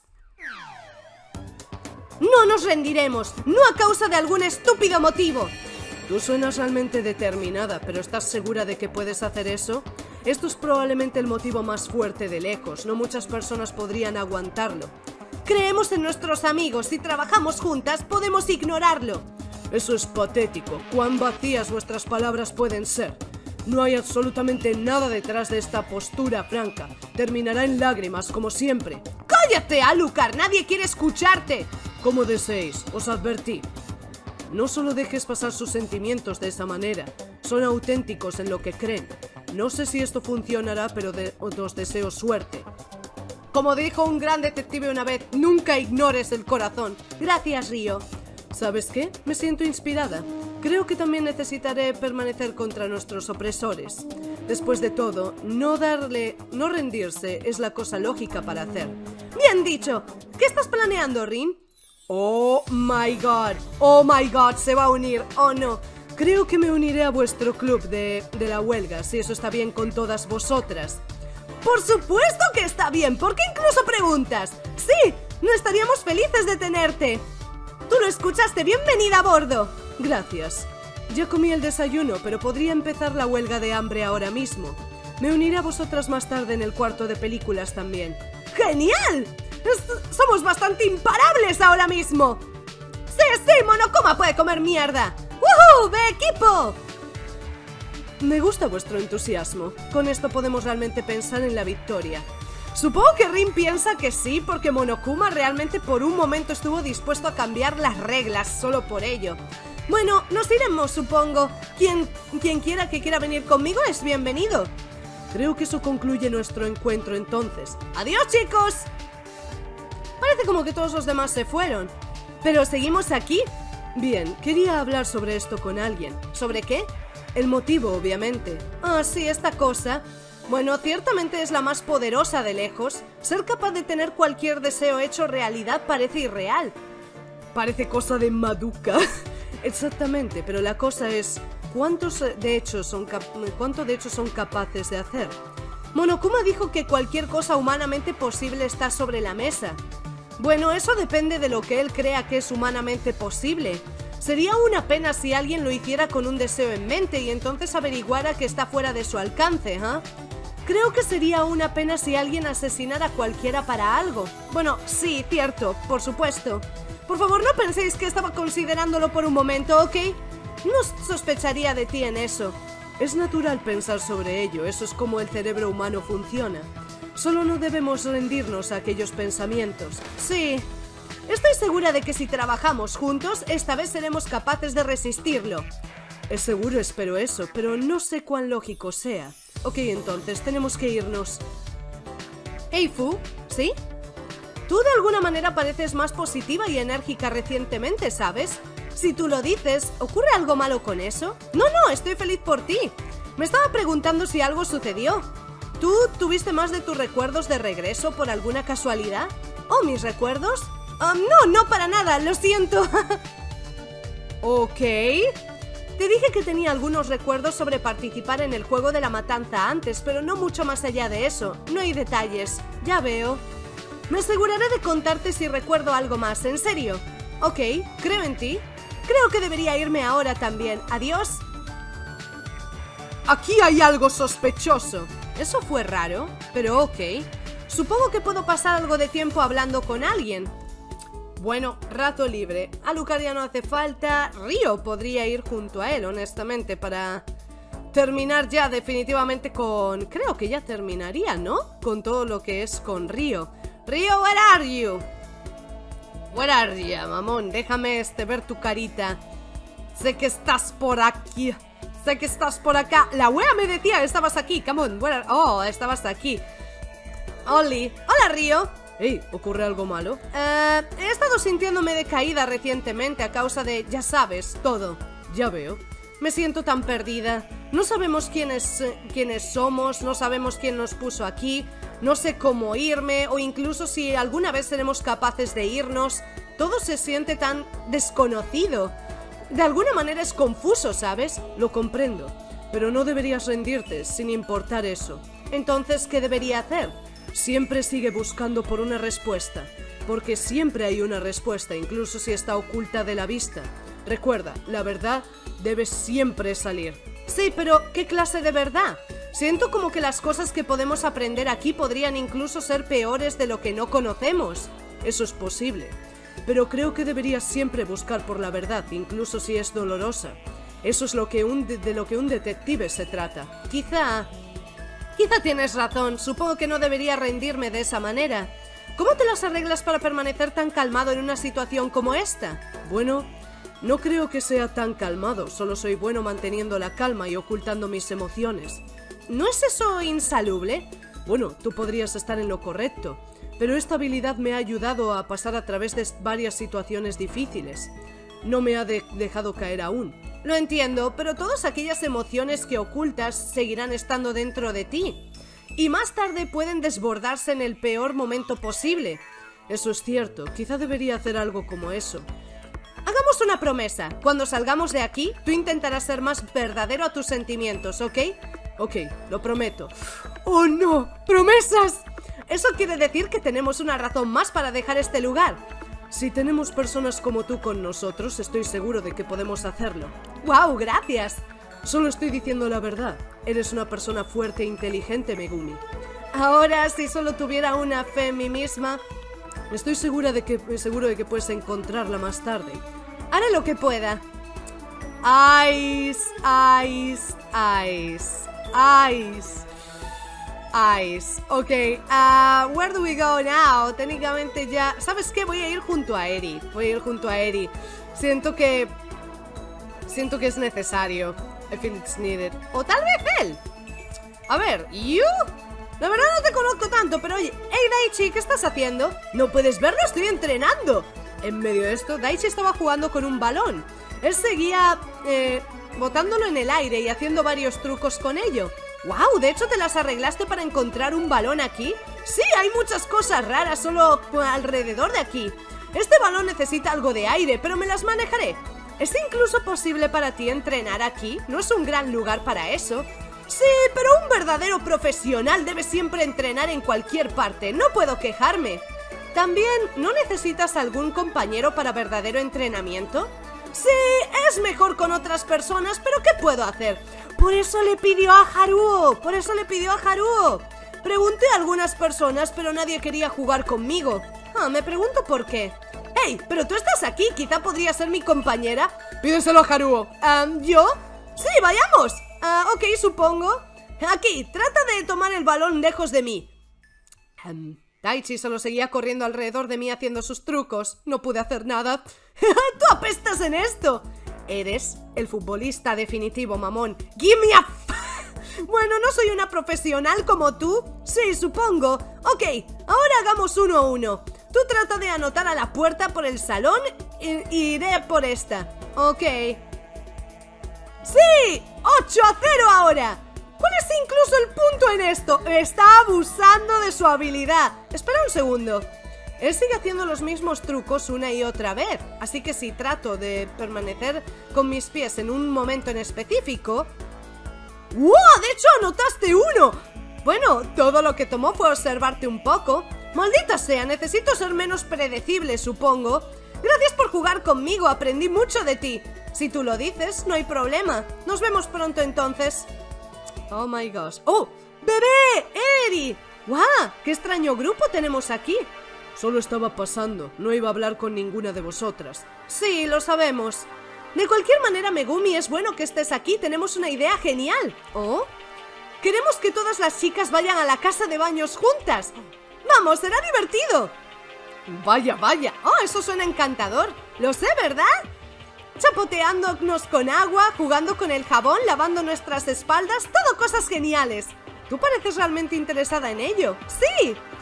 No nos rendiremos, no a causa de algún estúpido motivo. Tú suenas realmente determinada, pero ¿estás segura de que puedes hacer eso? Esto es probablemente el motivo más fuerte de lejos. No muchas personas podrían aguantarlo. Creemos en nuestros amigos. Si trabajamos juntas, podemos ignorarlo. Eso es patético. Cuán vacías vuestras palabras pueden ser. No hay absolutamente nada detrás de esta postura franca. Terminará en lágrimas, como siempre. ¡Cállate, Alucard! ¡Nadie quiere escucharte! Como deseéis, os advertí. No solo dejes pasar sus sentimientos de esa manera. Son auténticos en lo que creen. No sé si esto funcionará, pero de os deseo suerte. Como dijo un gran detective una vez, nunca ignores el corazón. Gracias, Ryo. ¿Sabes qué? Me siento inspirada. Creo que también necesitaré permanecer contra nuestros opresores. Después de todo, no darle, no rendirse es la cosa lógica para hacer. Bien dicho. ¿Qué estás planeando, Rin? Oh my god. Oh my god, se va a unir. Oh no. Creo que me uniré a vuestro club de, de la huelga, si eso está bien con todas vosotras. ¡Por supuesto que está bien! ¿Por qué incluso preguntas? ¡Sí! ¡No estaríamos felices de tenerte! ¡Tú lo escuchaste! ¡Bienvenida a bordo! Gracias. Ya comí el desayuno, pero podría empezar la huelga de hambre ahora mismo. Me uniré a vosotras más tarde en el cuarto de películas también. ¡Genial! Es, somos bastante imparables ahora mismo. ¡Sí, sí! ¡Monokuma puede comer mierda! ¡Woohoo! ¡De equipo! Me gusta vuestro entusiasmo. Con esto podemos realmente pensar en la victoria. Supongo que Rin piensa que sí, porque Monokuma realmente por un momento estuvo dispuesto a cambiar las reglas solo por ello. Bueno, nos iremos, supongo. Quien, quien quiera que quiera venir conmigo es bienvenido. Creo que eso concluye nuestro encuentro entonces. ¡Adiós, chicos! Parece como que todos los demás se fueron. ¿Pero seguimos aquí? Bien, quería hablar sobre esto con alguien. ¿Sobre qué? El motivo, obviamente. Ah, sí, esta cosa. Bueno, ciertamente es la más poderosa de lejos. Ser capaz de tener cualquier deseo hecho realidad parece irreal. Parece cosa de Madoka. Exactamente, pero la cosa es... ¿Cuántos de hechos son cap- ¿Cuánto de hecho son capaces de hacer? Monokuma dijo que cualquier cosa humanamente posible está sobre la mesa. Bueno, eso depende de lo que él crea que es humanamente posible. Sería una pena si alguien lo hiciera con un deseo en mente y entonces averiguara que está fuera de su alcance, ¿eh? Creo que sería una pena si alguien asesinara a cualquiera para algo. Bueno, sí, cierto, por supuesto. Por favor, no penséis que estaba considerándolo por un momento, ¿ok? No sospecharía de ti en eso. Es natural pensar sobre ello, eso es como el cerebro humano funciona. Solo no debemos rendirnos a aquellos pensamientos. Sí, estoy segura de que si trabajamos juntos, esta vez seremos capaces de resistirlo. Es seguro, espero eso, pero no sé cuán lógico sea. Ok, entonces, tenemos que irnos. Hey, Fu, ¿sí? Tú de alguna manera pareces más positiva y enérgica recientemente, ¿sabes? Si tú lo dices, ¿ocurre algo malo con eso? No, no, estoy feliz por ti. Me estaba preguntando si algo sucedió. ¿Tú tuviste más de tus recuerdos de regreso por alguna casualidad? ¿Oh, mis recuerdos? Um, no, no para nada, lo siento. Ok. Te dije que tenía algunos recuerdos sobre participar en el juego de la matanza antes, pero no mucho más allá de eso. No hay detalles. Ya veo. Me aseguraré de contarte si recuerdo algo más, en serio. Ok, creo en ti. Creo que debería irme ahora también. Adiós. Aquí hay algo sospechoso. Eso fue raro, pero ok. Supongo que puedo pasar algo de tiempo hablando con alguien. Bueno, rato libre. Alucard ya no hace falta. Ryo podría ir junto a él, honestamente, para terminar ya definitivamente con... Creo que ya terminaría, ¿no? Con todo lo que es con Ryo. Ryo, where are you? Where are you, mamón? Déjame este, ver tu carita. Sé que estás por aquí. Sé que estás por acá. La wea me decía que estabas aquí. Come on, where are... Oh, estabas aquí. Oli. Hola, Río. Hey, ¿ocurre algo malo? Eh, he estado sintiéndome decaída recientemente a causa de, ya sabes, todo. Ya veo. Me siento tan perdida. No sabemos quiénes, eh, quiénes somos, no sabemos quién nos puso aquí, no sé cómo irme o incluso si alguna vez seremos capaces de irnos. Todo se siente tan desconocido. De alguna manera es confuso, ¿sabes? Lo comprendo, pero no deberías rendirte sin importar eso. Entonces, ¿qué debería hacer? Siempre sigue buscando por una respuesta, porque siempre hay una respuesta, incluso si está oculta de la vista. Recuerda, la verdad debe siempre salir. Sí, pero ¿qué clase de verdad? Siento como que las cosas que podemos aprender aquí podrían incluso ser peores de lo que no conocemos. Eso es posible, pero creo que deberías siempre buscar por la verdad, incluso si es dolorosa. Eso es lo que un de, de lo que un detective se trata. Quizá... Quizá tienes razón, supongo que no debería rendirme de esa manera. ¿Cómo te las arreglas para permanecer tan calmado en una situación como esta? Bueno, no creo que sea tan calmado, solo soy bueno manteniendo la calma y ocultando mis emociones. ¿No es eso insalubre? Bueno, tú podrías estar en lo correcto, pero esta habilidad me ha ayudado a pasar a través de varias situaciones difíciles. No me ha de- dejado caer aún. Lo entiendo, pero todas aquellas emociones que ocultas seguirán estando dentro de ti. Y más tarde pueden desbordarse en el peor momento posible. Eso es cierto, quizá debería hacer algo como eso. Hagamos una promesa. Cuando salgamos de aquí, tú intentarás ser más verdadero a tus sentimientos, ¿ok? Ok, lo prometo. ¡Oh no! ¡Promesas! Eso quiere decir que tenemos una razón más para dejar este lugar. Si tenemos personas como tú con nosotros, estoy seguro de que podemos hacerlo. ¡Wow! ¡Gracias! Solo estoy diciendo la verdad. Eres una persona fuerte e inteligente, Megumi. Ahora, si solo tuviera una fe en mí misma... Estoy segura de que, seguro de que puedes encontrarla más tarde. Haré lo que pueda. Ice, ice, ice, ice, ice. Ok, uh, where do we go now? Técnicamente ya... ¿Sabes qué? Voy a ir junto a Eri. Voy a ir junto a Eri. Siento que... Siento que es necesario. I feel it's needed. O tal vez él. A ver, ¿you? La verdad no te conozco tanto, pero oye... Hey, Daichi, ¿qué estás haciendo? ¿No puedes verlo? Estoy entrenando. En medio de esto, Daichi estaba jugando con un balón. Él seguía... Eh, botándolo en el aire y haciendo varios trucos con ello. ¡Wow! ¿De hecho te las arreglaste para encontrar un balón aquí? Sí, hay muchas cosas raras solo alrededor de aquí. Este balón necesita algo de aire, pero me las manejaré. ¿Es incluso posible para ti entrenar aquí? ¿No es un gran lugar para eso? Sí, pero un verdadero profesional debe siempre entrenar en cualquier parte. No puedo quejarme. También, ¿no necesitas algún compañero para verdadero entrenamiento? Sí, es mejor con otras personas, pero ¿qué puedo hacer? Por eso le pidió a Haruo, por eso le pidió a Haruo. Pregunté a algunas personas, pero nadie quería jugar conmigo. Ah, me pregunto por qué. Hey, pero tú estás aquí, quizá podría ser mi compañera. Pídeselo a Haruo. Um, ¿Yo? Sí, vayamos. Uh, ok, supongo. Aquí, trata de tomar el balón lejos de mí. Um, Daichi solo seguía corriendo alrededor de mí haciendo sus trucos. No pude hacer nada. ¡Tú apestas en esto! Eres el futbolista definitivo, mamón. ¡Give me a f... Bueno, no soy una profesional como tú. Sí, supongo. Ok, ahora hagamos uno a uno. Tú trata de anotar a la puerta por el salón y, y iré por esta. Ok. ¡Sí! ¡ocho a cero ahora! ¿Cuál es incluso el punto en esto? Está abusando de su habilidad. Espera un segundo. Él sigue haciendo los mismos trucos una y otra vez. Así que si trato de permanecer con mis pies en un momento en específico... ¡Wow! ¡De hecho anotaste uno! Bueno, todo lo que tomó fue observarte un poco. Maldita sea, necesito ser menos predecible, supongo. Gracias por jugar conmigo, aprendí mucho de ti. Si tú lo dices, no hay problema. Nos vemos pronto entonces. Oh my gosh. ¡Oh! ¡Bebé! ¡Eri! ¡Guau! ¡Qué extraño grupo tenemos aquí! Solo estaba pasando, no iba a hablar con ninguna de vosotras. Sí, lo sabemos. De cualquier manera, Megumi, es bueno que estés aquí, tenemos una idea genial. ¿Oh? Queremos que todas las chicas vayan a la casa de baños juntas. ¡Vamos, será divertido! Vaya, vaya. Oh, eso suena encantador. Lo sé, ¿verdad? Chapoteándonos con agua, jugando con el jabón, lavando nuestras espaldas, todo cosas geniales. ¿Tú pareces realmente interesada en ello? ¡Sí!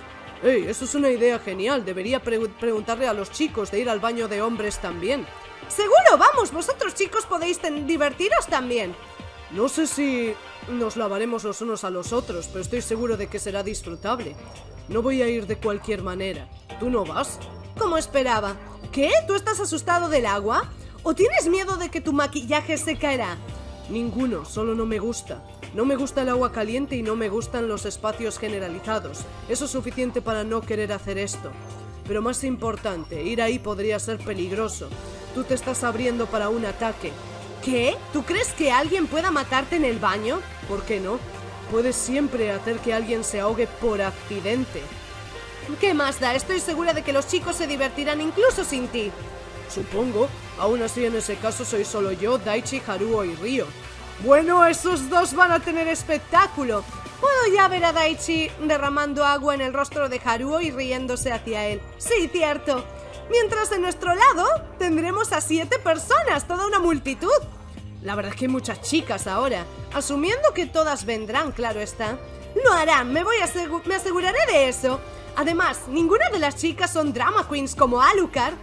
¡Ey! Eso es una idea genial. Debería pre preguntarle a los chicos de ir al baño de hombres también. ¡Seguro! ¡Vamos! Vosotros chicos podéis divertiros también. No sé si nos lavaremos los unos a los otros, pero estoy seguro de que será disfrutable. No voy a ir de cualquier manera. ¿Tú no vas? Como esperaba. ¿Qué? ¿Tú estás asustado del agua? ¿O tienes miedo de que tu maquillaje se caerá? Ninguno, solo no me gusta. No me gusta el agua caliente y no me gustan los espacios generalizados. Eso es suficiente para no querer hacer esto. Pero más importante, ir ahí podría ser peligroso. Tú te estás abriendo para un ataque. ¿Qué? ¿Tú crees que alguien pueda matarte en el baño? ¿Por qué no? Puedes siempre hacer que alguien se ahogue por accidente. ¿Qué más da? Estoy segura de que los chicos se divertirán incluso sin ti. Supongo. Aún así, en ese caso soy solo yo, Daichi, Haruo y Ryo. Bueno, esos dos van a tener espectáculo. Puedo ya ver a Daichi derramando agua en el rostro de Haruo y riéndose hacia él. Sí, cierto. Mientras de nuestro lado tendremos a siete personas, toda una multitud. La verdad es que hay muchas chicas ahora. Asumiendo que todas vendrán, claro está. Lo harán, me, voy a asegu me aseguraré de eso. Además, ninguna de las chicas son drama queens como Alucard.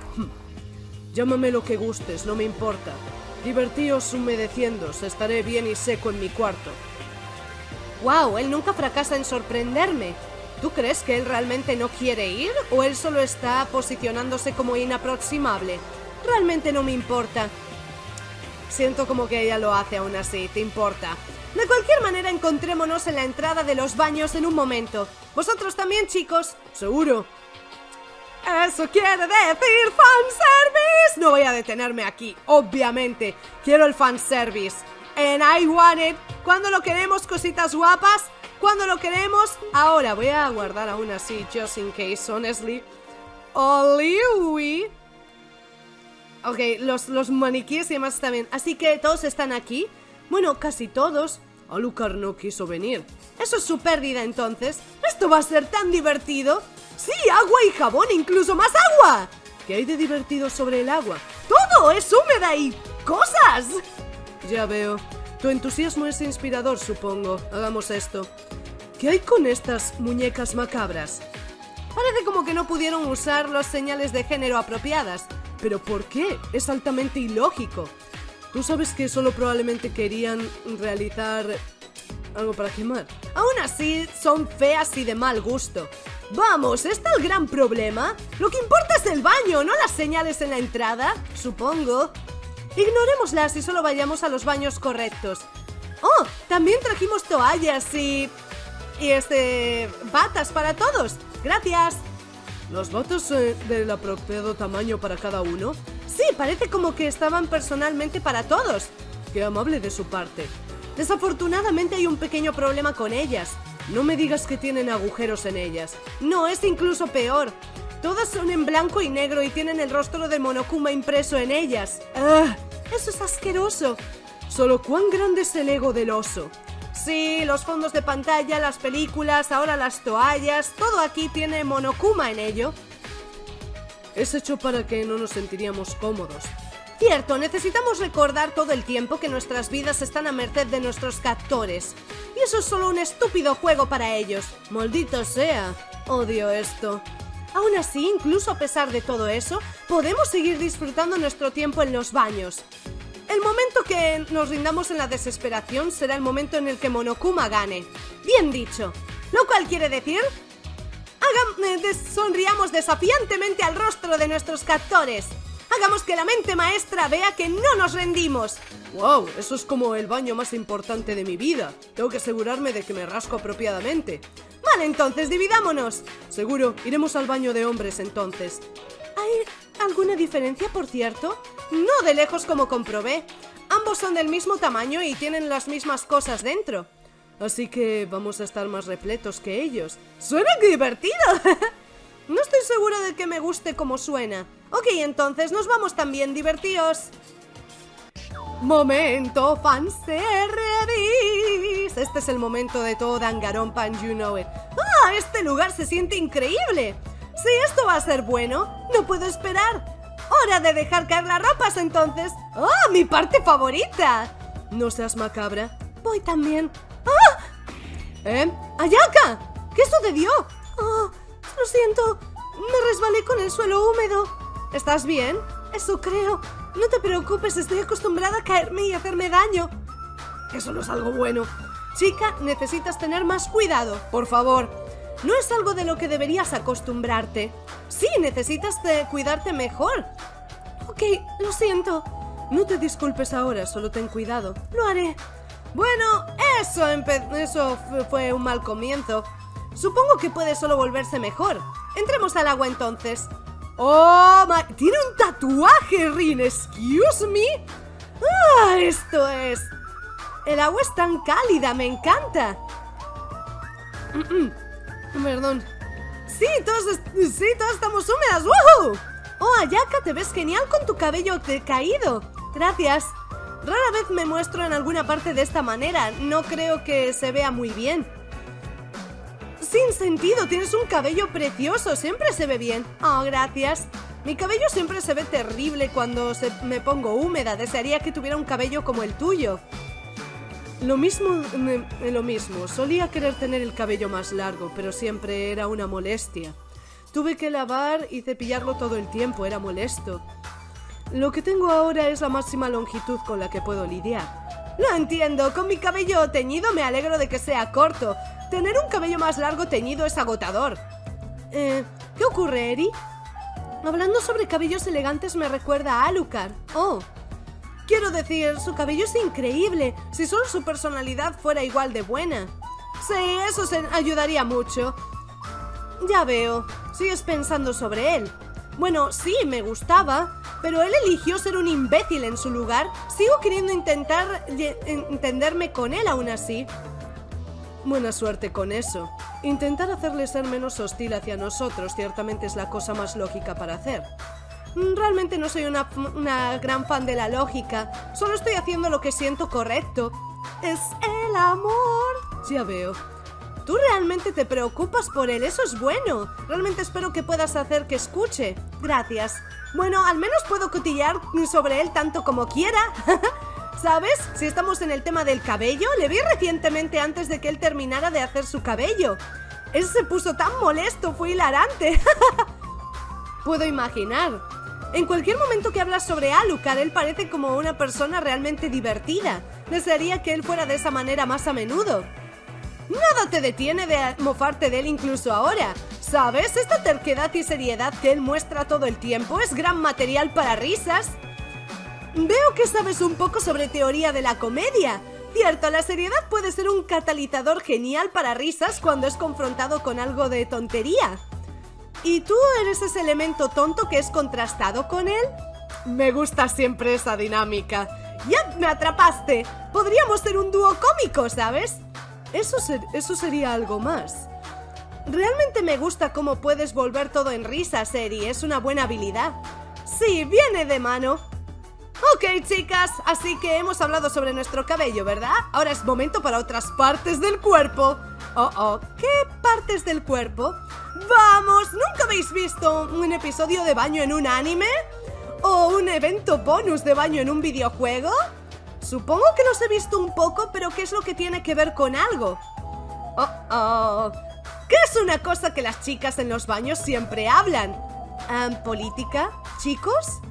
Llámame lo que gustes, no me importa. Divertíos humedeciéndose, estaré bien y seco en mi cuarto. Wow, él nunca fracasa en sorprenderme. ¿Tú crees que él realmente no quiere ir o él solo está posicionándose como inaproximable? Realmente no me importa. Siento como que ella lo hace aún así, ¿te importa? De cualquier manera, encontrémonos en la entrada de los baños en un momento. ¿Vosotros también, chicos? ¿Seguro? ¡Eso quiere decir fanservice! No voy a detenerme aquí, obviamente. Quiero el fanservice. And I want it. ¿Cuándo lo queremos, cositas guapas? ¿Cuándo lo queremos? Ahora voy a guardar aún así, just in case, honestly. Oliwi. Ok, los, los maniquíes y demás están bien. Así que todos están aquí. Bueno, casi todos. Alucard no quiso venir. Eso es su pérdida entonces. Esto va a ser tan divertido. ¡Sí! ¡Agua y jabón! ¡Incluso más agua! ¿Qué hay de divertido sobre el agua? ¡Todo es húmeda y cosas! Ya veo. Tu entusiasmo es inspirador, supongo. Hagamos esto. ¿Qué hay con estas muñecas macabras? Parece como que no pudieron usar las señales de género apropiadas. ¿Pero por qué? Es altamente ilógico. Tú sabes que solo probablemente querían realizar algo para quemar. Aún así, son feas y de mal gusto. Vamos, ¿está el gran problema? Lo que importa es el baño, no las señales en la entrada, supongo. Ignorémoslas y solo vayamos a los baños correctos. Oh, también trajimos toallas y... y este... batas para todos. Gracias. ¿Las batas eh, del apropiado tamaño para cada uno? Sí, parece como que estaban personalmente para todos. Qué amable de su parte. Desafortunadamente hay un pequeño problema con ellas. No me digas que tienen agujeros en ellas. No, es incluso peor. Todas son en blanco y negro y tienen el rostro de Monokuma impreso en ellas. ¡Ah! Eso es asqueroso. Solo cuán grande es el ego del oso. Sí, los fondos de pantalla, las películas, ahora las toallas, todo aquí tiene Monokuma en ello. Es hecho para que no nos sentiríamos cómodos. Cierto, necesitamos recordar todo el tiempo que nuestras vidas están a merced de nuestros captores. Y eso es solo un estúpido juego para ellos. Maldito sea, odio esto. Aún así, incluso a pesar de todo eso, podemos seguir disfrutando nuestro tiempo en los baños. El momento que nos rindamos en la desesperación será el momento en el que Monokuma gane. Bien dicho. Lo cual quiere decir... Haga, eh, sonriamos desafiantemente al rostro de nuestros captores. Hagamos que la mente maestra vea que no nos rendimos. ¡Wow! Eso es como el baño más importante de mi vida. Tengo que asegurarme de que me rasco apropiadamente. Vale, entonces dividámonos. Seguro, iremos al baño de hombres entonces. ¿Hay alguna diferencia, por cierto? No de lejos, como comprobé. Ambos son del mismo tamaño y tienen las mismas cosas dentro. Así que vamos a estar más repletos que ellos. ¡Suena divertido! No estoy segura de que me guste como suena. Ok, entonces nos vamos también, divertidos. Momento fanservice. Este es el momento de todo Danganronpa and you know it. ¡Ah! Este lugar se siente increíble. Si esto va a ser bueno, no puedo esperar. Hora de dejar caer las ropas entonces. ¡Ah! Mi parte favorita. No seas macabra. Voy también. ¡Ah! ¿Eh? ¡Ayaka! ¿Qué sucedió? ¡Oh! Lo siento, me resbalé con el suelo húmedo. ¿Estás bien? Eso creo. No te preocupes, estoy acostumbrada a caerme y hacerme daño. Eso no es algo bueno. Chica, necesitas tener más cuidado, por favor. No es algo de lo que deberías acostumbrarte. Sí, necesitas de cuidarte mejor. Ok, lo siento. No te disculpes ahora, solo ten cuidado. Lo haré. Bueno, eso, eso fue un mal comienzo. Supongo que puede solo volverse mejor. Entremos al agua entonces. ¡Oh, my! ¡Tiene un tatuaje, Rin! ¡Excuse me! ¡Ah, esto es! El agua es tan cálida, me encanta. Perdón. Sí, todos, sí, todos estamos húmedas. ¡Woohoo! Oh, Ayaka, te ves genial con tu cabello caído. Gracias. Rara vez me muestro en alguna parte de esta manera. No creo que se vea muy bien. Sin sentido, tienes un cabello precioso. Siempre se ve bien. Oh, gracias. Mi cabello siempre se ve terrible cuando se me pongo húmeda. Desearía que tuviera un cabello como el tuyo. Lo mismo, me, lo mismo. Solía querer tener el cabello más largo, pero siempre era una molestia. Tuve que lavar y cepillarlo todo el tiempo. Era molesto. Lo que tengo ahora es la máxima longitud con la que puedo lidiar. Lo entiendo. Con mi cabello teñido me alegro de que sea corto. Tener un cabello más largo teñido es agotador. Eh, ¿qué ocurre, Eri? Hablando sobre cabellos elegantes me recuerda a Alucard. Oh, quiero decir, su cabello es increíble. Si solo su personalidad fuera igual de buena. Sí, eso se ayudaría mucho. Ya veo. Sigues pensando sobre él. Bueno, sí, me gustaba, pero él eligió ser un imbécil en su lugar. Sigo queriendo intentar entenderme con él aún así. Buena suerte con eso. Intentar hacerle ser menos hostil hacia nosotros ciertamente es la cosa más lógica para hacer. Realmente no soy una, una gran fan de la lógica. Solo estoy haciendo lo que siento correcto. Es el amor. Ya veo. Tú realmente te preocupas por él, eso es bueno. Realmente espero que puedas hacer que escuche. Gracias. Bueno, al menos puedo cotillear sobre él tanto como quiera. ¿Sabes? Si estamos en el tema del cabello, le vi recientemente antes de que él terminara de hacer su cabello. Él se puso tan molesto, fue hilarante. Puedo imaginar. En cualquier momento que hablas sobre Alucard, él parece como una persona realmente divertida. Desearía que él fuera de esa manera más a menudo. Nada te detiene de mofarte de él incluso ahora. ¿Sabes? Esta terquedad y seriedad que él muestra todo el tiempo es gran material para risas. Veo que sabes un poco sobre teoría de la comedia. Cierto, la seriedad puede ser un catalizador genial para risas cuando es confrontado con algo de tontería. ¿Y tú eres ese elemento tonto que es contrastado con él? Me gusta siempre esa dinámica. ¡Ya me atrapaste! Podríamos ser un dúo cómico, ¿sabes? Eso, ser, eso sería algo más. Realmente me gusta cómo puedes volver todo en risas, Eri. Es una buena habilidad. Sí, viene de mano. Ok, chicas, así que hemos hablado sobre nuestro cabello, ¿verdad? Ahora es momento para otras partes del cuerpo. Oh, oh, ¿qué partes del cuerpo? ¡Vamos! ¿Nunca habéis visto un episodio de baño en un anime? ¿O un evento bonus de baño en un videojuego? Supongo que los he visto un poco, pero ¿qué es lo que tiene que ver con algo? Oh, oh. ¿Qué es una cosa que las chicas en los baños siempre hablan? Um, ¿Política? ¿Chicos?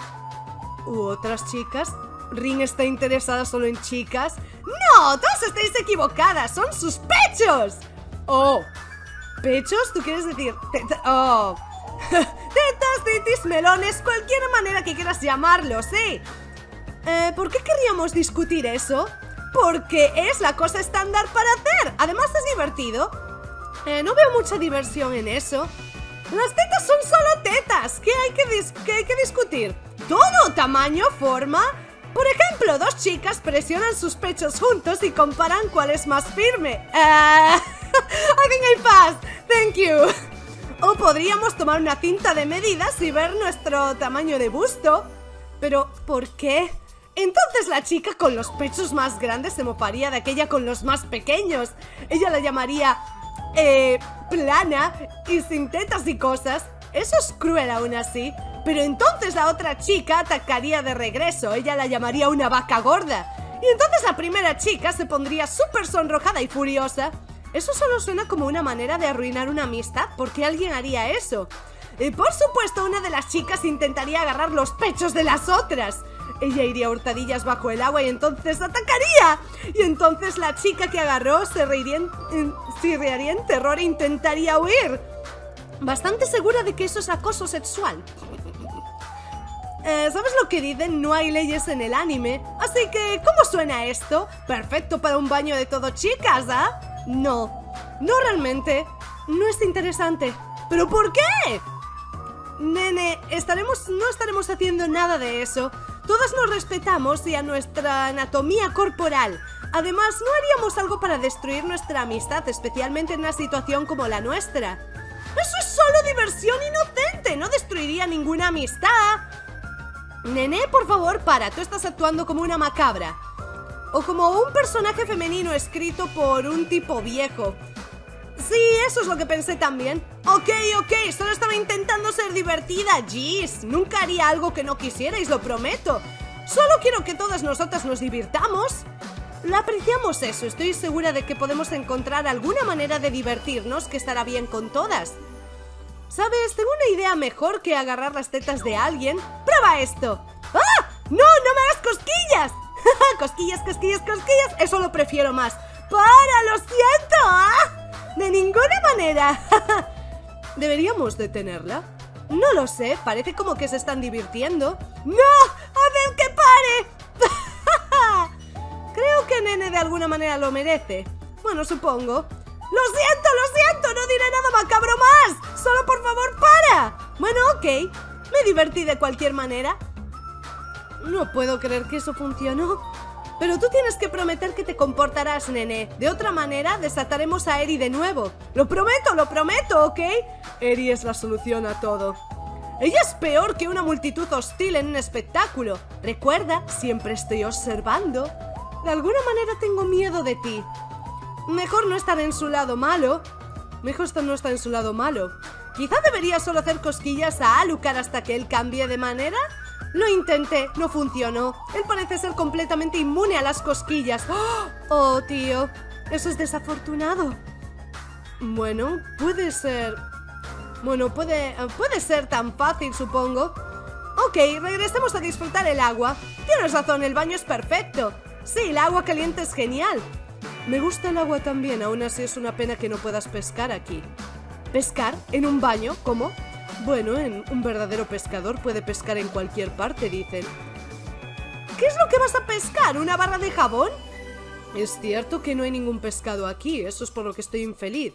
¿U otras chicas? ¿Rin está interesada solo en chicas? ¡No! ¡Todas estáis equivocadas! ¡Son sus pechos! ¡Oh! ¿Pechos? ¿Tú quieres decir? Teta, ¡oh! Tetas, titis, melones, cualquier manera que quieras llamarlo, sí. Eh, ¿por qué querríamos discutir eso? Porque es la cosa estándar para hacer. Además es divertido. Eh, no veo mucha diversión en eso. Las tetas son solo tetas. ¿Qué hay que, dis qué hay que discutir? ¿Todo tamaño, forma? Por ejemplo, dos chicas presionan sus pechos juntos y comparan cuál es más firme. Uh, I think I passed. Thank you. O podríamos tomar una cinta de medidas y ver nuestro tamaño de busto. Pero, ¿por qué? Entonces la chica con los pechos más grandes se mofaría de aquella con los más pequeños. Ella la llamaría, eh, plana y sin tetas y cosas. Eso es cruel aún así. Pero entonces la otra chica atacaría de regreso. Ella la llamaría una vaca gorda. Y entonces la primera chica se pondría súper sonrojada y furiosa. Eso solo suena como una manera de arruinar una amistad. ¿Por qué alguien haría eso? Y por supuesto, una de las chicas intentaría agarrar los pechos de las otras. Ella iría a hurtadillas bajo el agua y entonces atacaría. Y entonces la chica que agarró se reiría en, en, se reiría en terror e intentaría huir. Bastante segura de que eso es acoso sexual. Eh, ¿Sabes lo que dicen? No hay leyes en el anime. Así que, ¿cómo suena esto? Perfecto para un baño de todo chicas, ¿ah? ¿eh? No, no realmente. No es interesante. ¿Pero por qué? Nene, estaremos, no estaremos haciendo nada de eso. Todas nos respetamos y a nuestra anatomía corporal. Además, no haríamos algo para destruir nuestra amistad, especialmente en una situación como la nuestra. ¡Eso es solo diversión inocente! No destruiría ninguna amistad. Nene, por favor, para. Tú estás actuando como una macabra. O como un personaje femenino escrito por un tipo viejo. Sí, eso es lo que pensé también. Ok, ok, solo estaba intentando ser divertida. Jeez, nunca haría algo que no quisierais, lo prometo. Solo quiero que todas nosotras nos divirtamos. Lo apreciamos eso, estoy segura de que podemos encontrar alguna manera de divertirnos que estará bien con todas. ¿Sabes? Tengo una idea mejor que agarrar las tetas de alguien. ¡Prueba esto! ¡Ah! ¡No, no me hagas cosquillas! Cosquillas, cosquillas, cosquillas. Eso lo prefiero más. ¡Para, lo siento! ¿Ah? De ninguna manera. ¿Deberíamos detenerla? No lo sé, parece como que se están divirtiendo. ¡No! ¡Haced que pare! Creo que Nene de alguna manera lo merece. Bueno, supongo. ¡Lo siento, lo siento! ¡No diré nada macabro más! ¡Solo por favor, para! Bueno, ok. Me divertí de cualquier manera. No puedo creer que eso funcionó. Pero tú tienes que prometer que te comportarás, Nene. De otra manera, desataremos a Eri de nuevo. Lo prometo, lo prometo, ¿ok? Eri es la solución a todo. Ella es peor que una multitud hostil en un espectáculo. Recuerda, siempre estoy observando. De alguna manera tengo miedo de ti. Mejor no estar en su lado malo. Mejor no estar en su lado malo. Quizá debería solo hacer cosquillas a Alucard hasta que él cambie de manera. Lo intenté, no funcionó. Él parece ser completamente inmune a las cosquillas. Oh, tío, eso es desafortunado. Bueno, puede ser... Bueno, puede, puede ser tan fácil, supongo. Ok, regresemos a disfrutar el agua. Tienes razón, el baño es perfecto. Sí, el agua caliente es genial. Me gusta el agua también, aún así es una pena que no puedas pescar aquí. ¿Pescar? ¿En un baño? ¿Cómo? Bueno, en un verdadero pescador puede pescar en cualquier parte, dicen. ¿Qué es lo que vas a pescar? ¿Una barra de jabón? Es cierto que no hay ningún pescado aquí, eso es por lo que estoy infeliz.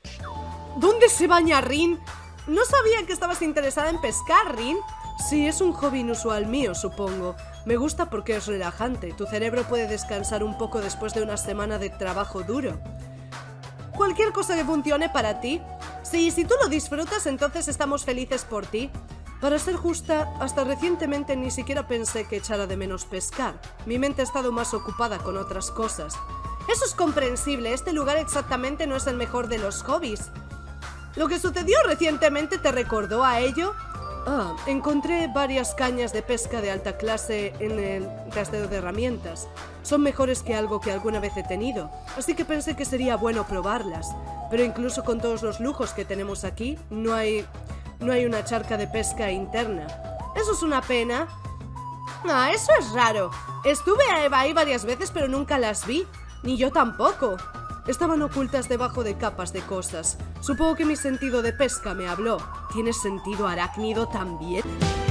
¿Dónde se baña Rin? No sabía que estabas interesada en pescar, Rin. Sí, es un hobby inusual mío, supongo. Me gusta porque es relajante. Tu cerebro puede descansar un poco después de una semana de trabajo duro. Cualquier cosa que funcione para ti. Sí, si tú lo disfrutas, entonces estamos felices por ti. Para ser justa, hasta recientemente ni siquiera pensé que echara de menos pescar. Mi mente ha estado más ocupada con otras cosas. Eso es comprensible, este lugar exactamente no es el mejor de los hobbies. ¿Lo que sucedió recientemente te recordó a ello? Ah, encontré varias cañas de pesca de alta clase en el castelo de herramientas. Son mejores que algo que alguna vez he tenido, así que pensé que sería bueno probarlas. Pero incluso con todos los lujos que tenemos aquí, no hay, no hay una charca de pesca interna. Eso es una pena. Ah, eso es raro. Estuve ahí varias veces, pero nunca las vi. Ni yo tampoco. Estaban ocultas debajo de capas de cosas. Supongo que mi sentido de pesca me habló. ¿Tienes sentido arácnido también?